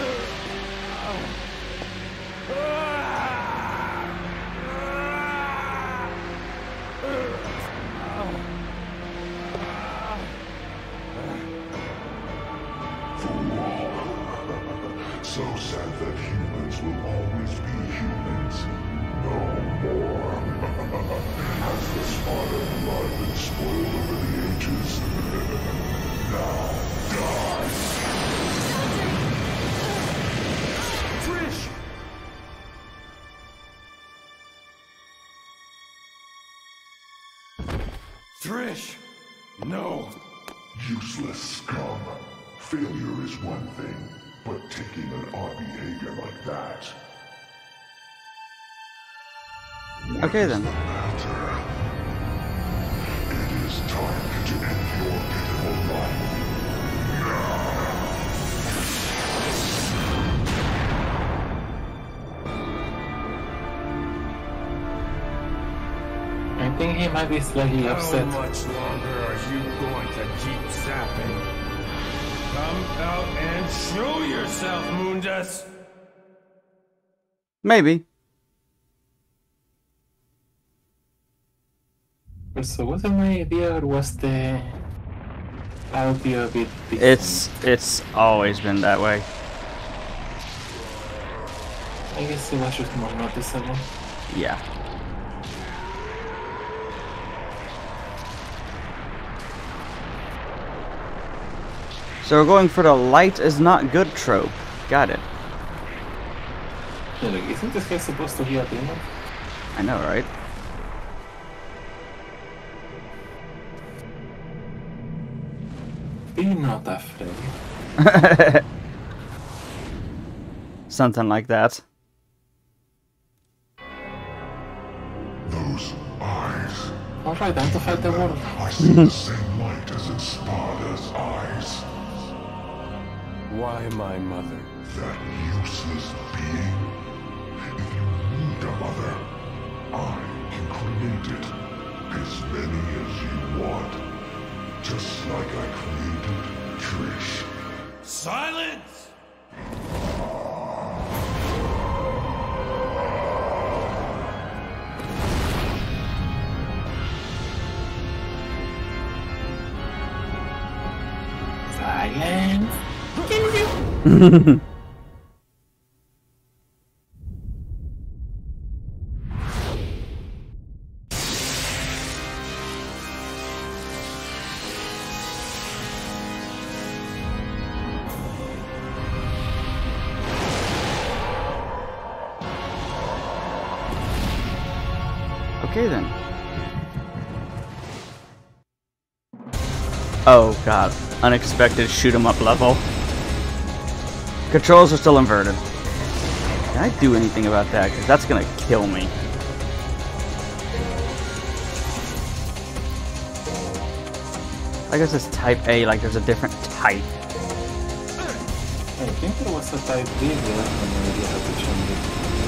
So sad that humans will always be humans. No more. Has the Spartan blood been spoiled over the ages? Now, die! Trish! Trish! No! Useless scum. Failure is one thing, but taking an odd behavior like that... What Okay is then. the matter? It is time to end your pitiful life. I think he might be slightly upset. How much longer are you going to keep zapping? Come out and show yourself, Mundus! Maybe. So was it my idea or was the audio a bit different? It's always been that way. I guess it was just more noticeable. Yeah. So we're going for the light is not good trope. Got it. Yeah, like, isn't this guy supposed to be a demon? I know, right? Be not afraid. Something like that. Those eyes. Alright, time to fight the world. I see the same light as in Sparta's eyes. Why my mother? That useless being. If you need a mother, I can create it. As many as you want. Just like I created Trish. Silence! Silence. Okay then. Oh god. Unexpected shoot 'em up level. Controls are still inverted. Can I do anything about that? Because that's gonna kill me. I guess it's type A, like there's a different type. I think there was a type B there, and maybe I have to change it.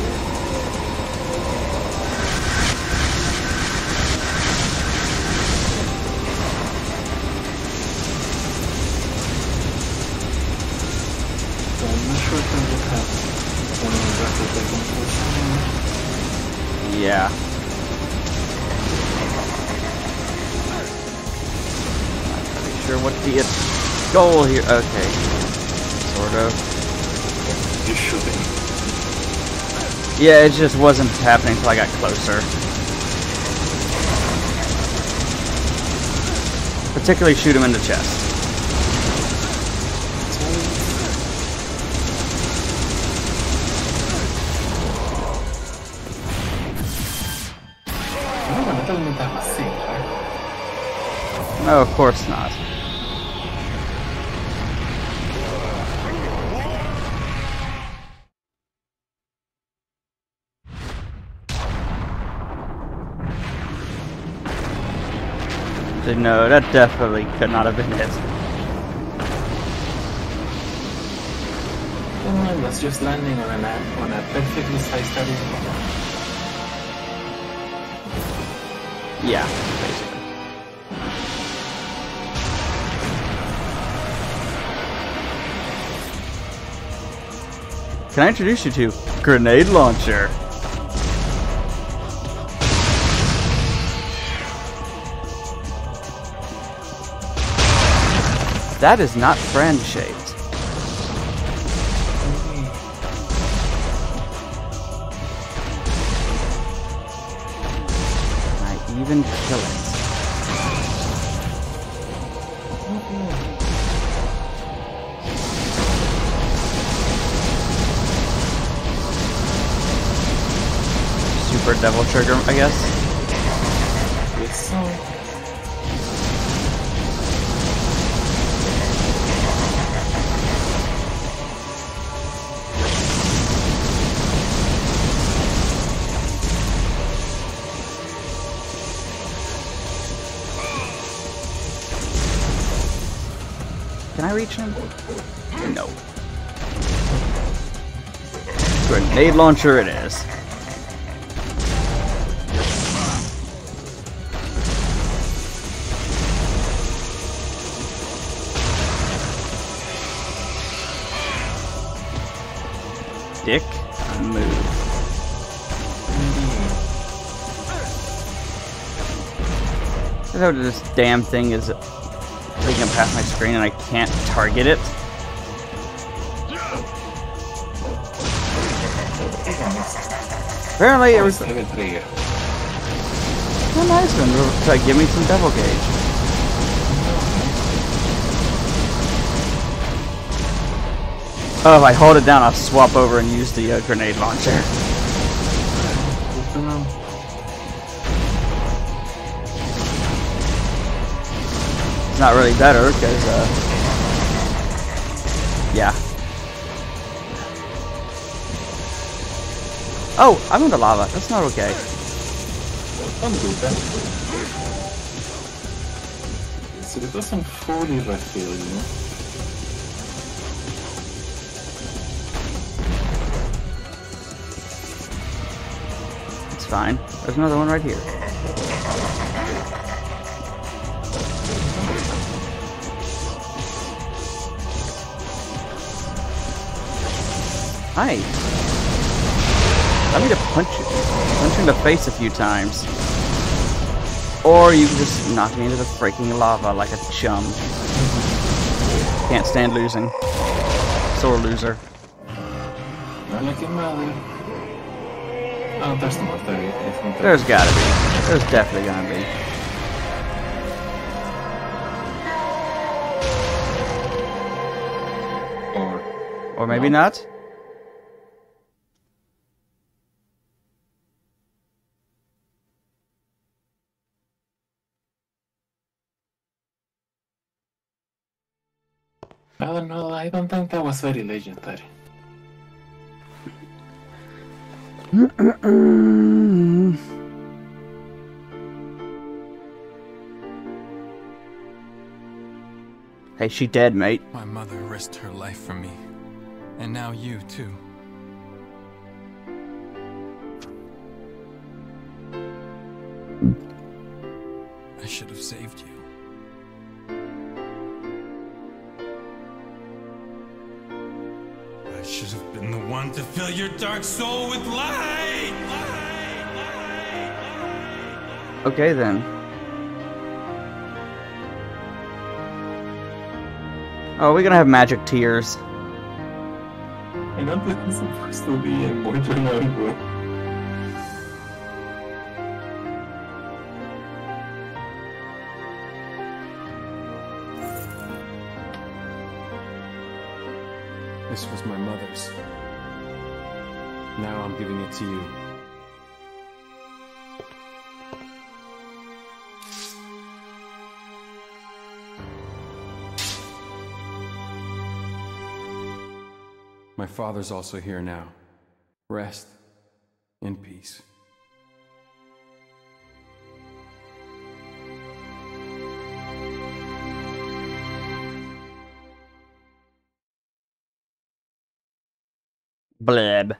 So I'm not sure if I would have one of the controls. Yeah. Not really sure what the goal here. Okay. Sort of. You're shooting. Yeah, it just wasn't happening until I got closer. Particularly shoot him in the chest. No, of course not. No, that definitely could not have been it. Oh, I was just landing on a perfectly sized area. Yeah, basically. Can I introduce you to Grenade Launcher? That is not friend shaped. Can I even kill it? Super Devil Trigger, I guess. Yes. Can I reach him? No. Grenade launcher it is. Dick, move. I know this damn thing is taking past my screen and I can't target it. Apparently it was... Oh, nice one. Try to give me some devil gauge. Oh, if I hold it down, I'll swap over and use the grenade launcher. It's not really better, because, Yeah. Oh, I'm in the lava. That's not okay. Don't do that. So it doesn't fully refill you. It's fine. There's another one right here. Hi. I need to punch you in the face a few times. Or you can just knock me into the freaking lava like a chum. Can't stand losing. Sore loser. Not like a mother. Oh, there's more there. There's gotta be. There's definitely gonna be. Or maybe not. I don't know, I don't think that was very legendary. Hey, she dead, mate. My mother risked her life for me. And now you, too. I should have saved you. I should have been the one to fill your dark soul with light! Okay, then. Oh, we're gonna have magic tears. I know this is supposed to be a modern underworld. This was my mother's. Now I'm giving it to you. My father's also here now. Rest in peace. Bleb.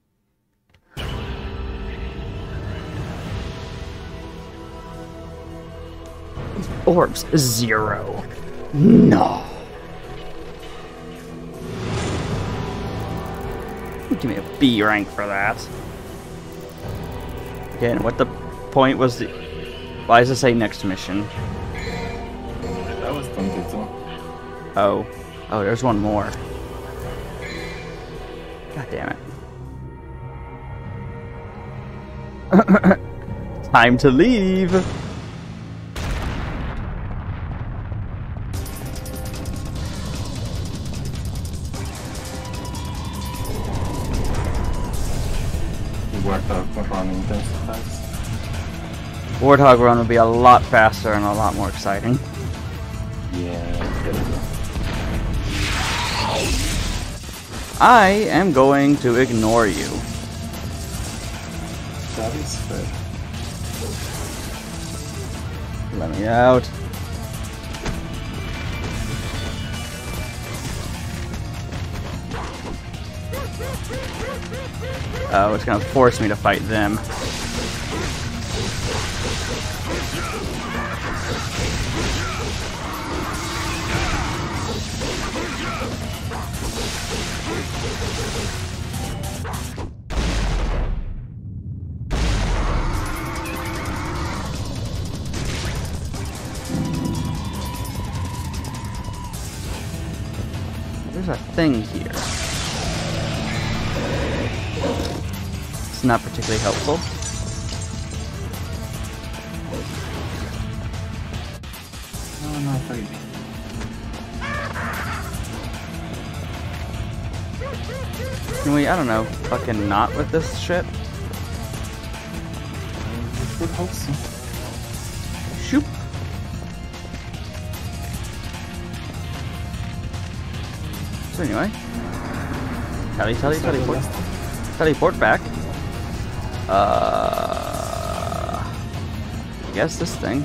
Orbs 0. No. Give me a B rank for that. Again, what the point was the... Why does it say next mission? That was Dante too. Oh. Oh, there's one more. God damn it. Time to leave. Warthog run intensifies. Warthog run would be a lot faster and a lot more exciting. Yeah. I am going to ignore you. That is fair. Let me out. Oh, it's gonna force me to fight them. There's a thing here. It's not particularly helpful. No, not really. Can we, I don't know, fucking not with this shit? I would hope so. Shoop. So anyway. Teleport. Teleport back. I guess this thing.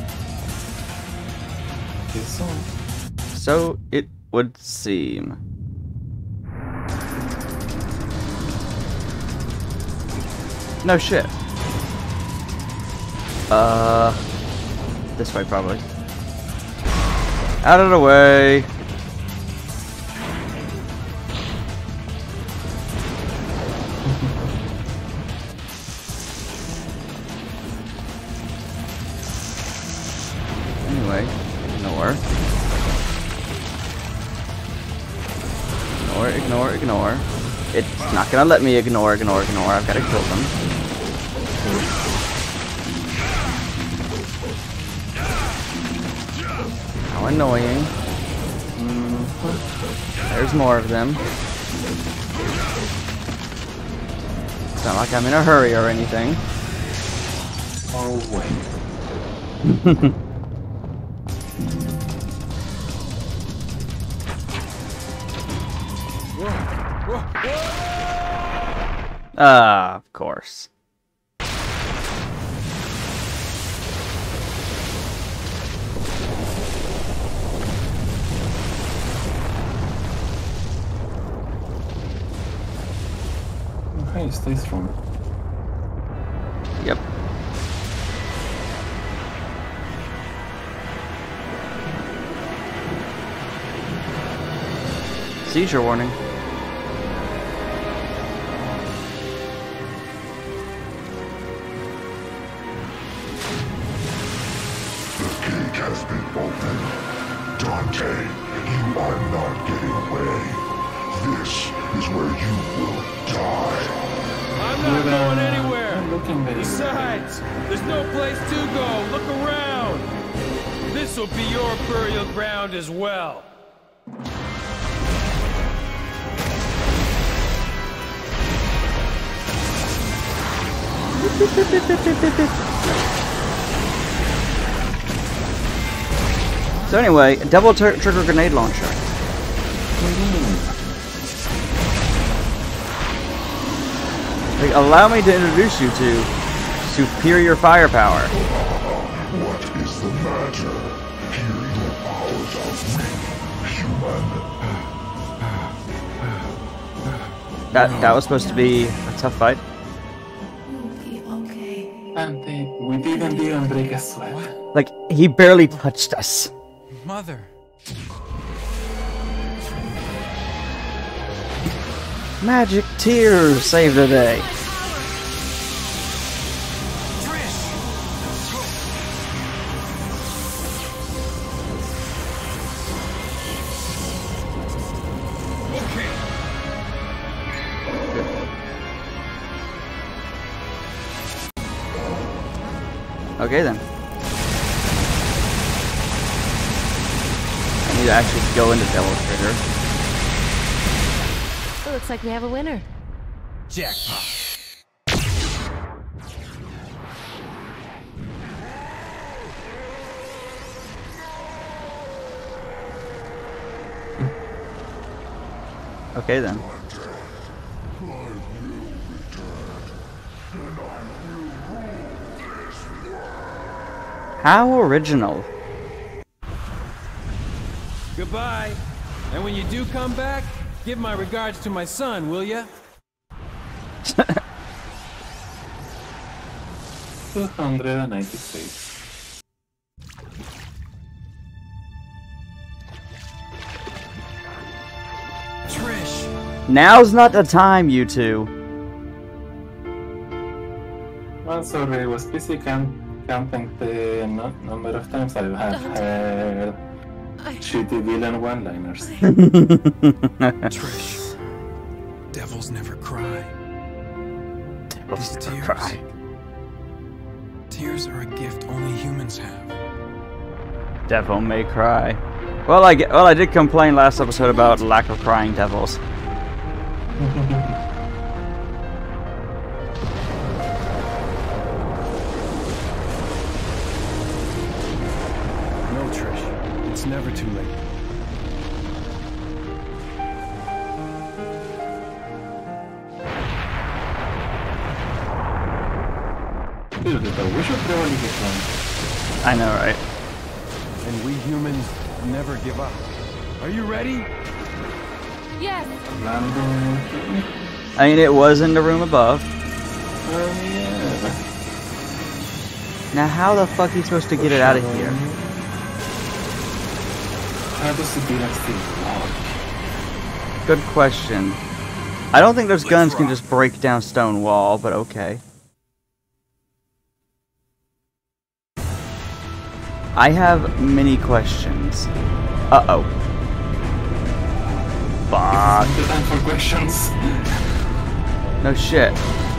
So it would seem. No shit. This way probably. Out of the way. Anyway, ignore. Ignore. It's not gonna let me ignore. I've gotta kill them. How annoying. There's more of them. It's not like I'm in a hurry or anything. Oh, wait. Of course. Okay, stay strong. Yep. Seizure warning. Has been opened. Dante, you are not getting away. This is where you will die. I'm not going anywhere. Looking very Besides, there's no place to go. Look around. This will be your burial ground as well. So anyway, a double trigger grenade launcher. Like, allow me to introduce you to superior firepower. What is the matter? Here your powers are weak, human. That was supposed to be a tough fight. You'll be okay. Dante, we didn't even break a sweat. Like, he barely touched us. Mother. Magic tears save the day. Okay then. I need to actually go into Devil's Trigger. It looks like we have a winner. Jackpot. Okay then. How original. Goodbye. And when you do come back, give my regards to my son, will ya? 296. Trish. Now's not the time, you two. I'm sorry, I was busy counting the number of times I have heard shitty villain one-liners. Trish. Devils never cry. Devils These never tears. cry. Tears are a gift only humans have. Devil may cry. Well, I did complain last episode about lack of crying devils. No, Trish. It's never too late. build it though. We should probably get one. I know, right? And we humans never give up. Are you ready? Yes. Random. I mean, it was in the room above. Yeah. Now, how the fuck are you supposed to get it out of here? How does it be like still locked? Good question. I don't think those guns can just break down stone wall, but okay. I have many questions. Uh-oh. Fuck. The time for questions. No shit.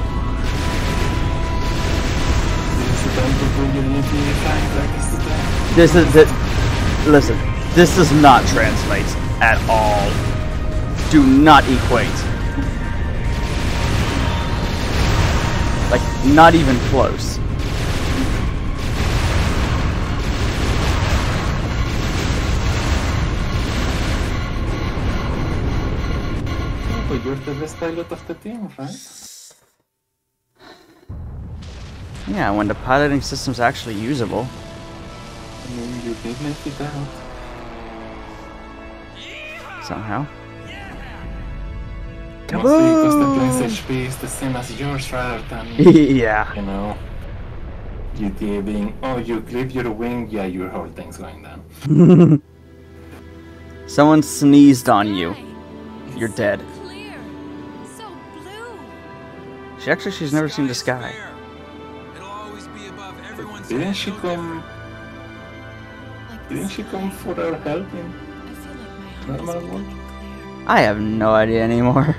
This is the. Listen, this does not translate at all. Do not equate. Like, not even close. But you're the best pilot of the team, right? Yeah, when the piloting system's actually usable. I mean, you did make it out. Somehow. Mostly because the plane's HP is the same as yours rather than, Yeah. you know, GTA being, oh, you clip your wing, yeah, your whole thing's going down. Someone sneezed on you. You're dead. Clear. So blue. She's never seen the sky. It'll always be above everyone's Didn't head, she no come? Didn't she come for our help in I feel like my normal world? I have no idea anymore.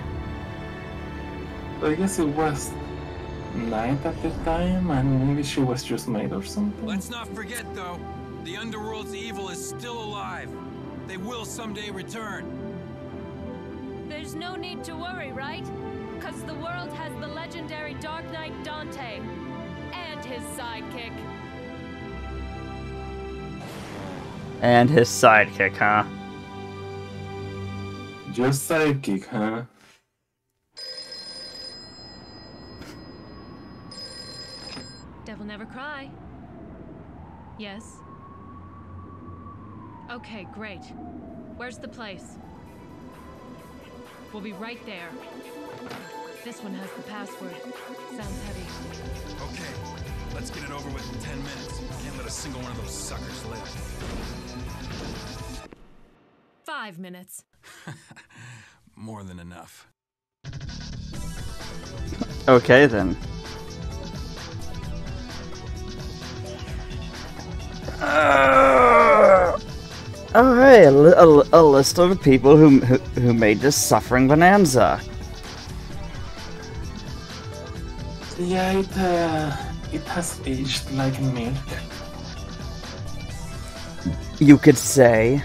I guess it was night at the time, and maybe she was just made or something. Let's not forget, though, the underworld's evil is still alive. They will someday return. There's no need to worry, right? Because the world has the legendary Dark Knight Dante and his sidekick. And his sidekick, huh? Just sidekick, huh? Devil never cry. Yes? Okay, great. Where's the place? We'll be right there. This one has the password. Sounds heavy. Okay, let's get it over with in 10 minutes. Can't let a single one of those suckers live. 5 minutes. More than enough. Okay, then. Alright, a list of the people who made this suffering bonanza. Yeah, it has aged like milk. You could say.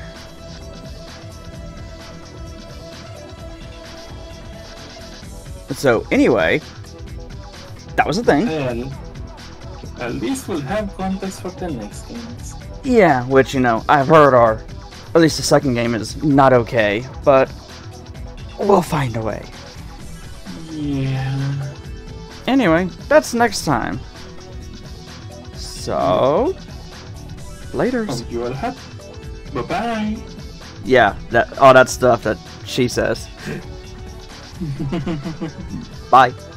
So, anyway, that was the thing. Well, at least we'll have context for the next games. Yeah, which, you know, I've heard are, at least the second game is not okay, but we'll find a way. Yeah. Anyway, that's next time. So, later. Hope you all have. Bye-bye. Yeah, all that stuff that she says. Bye.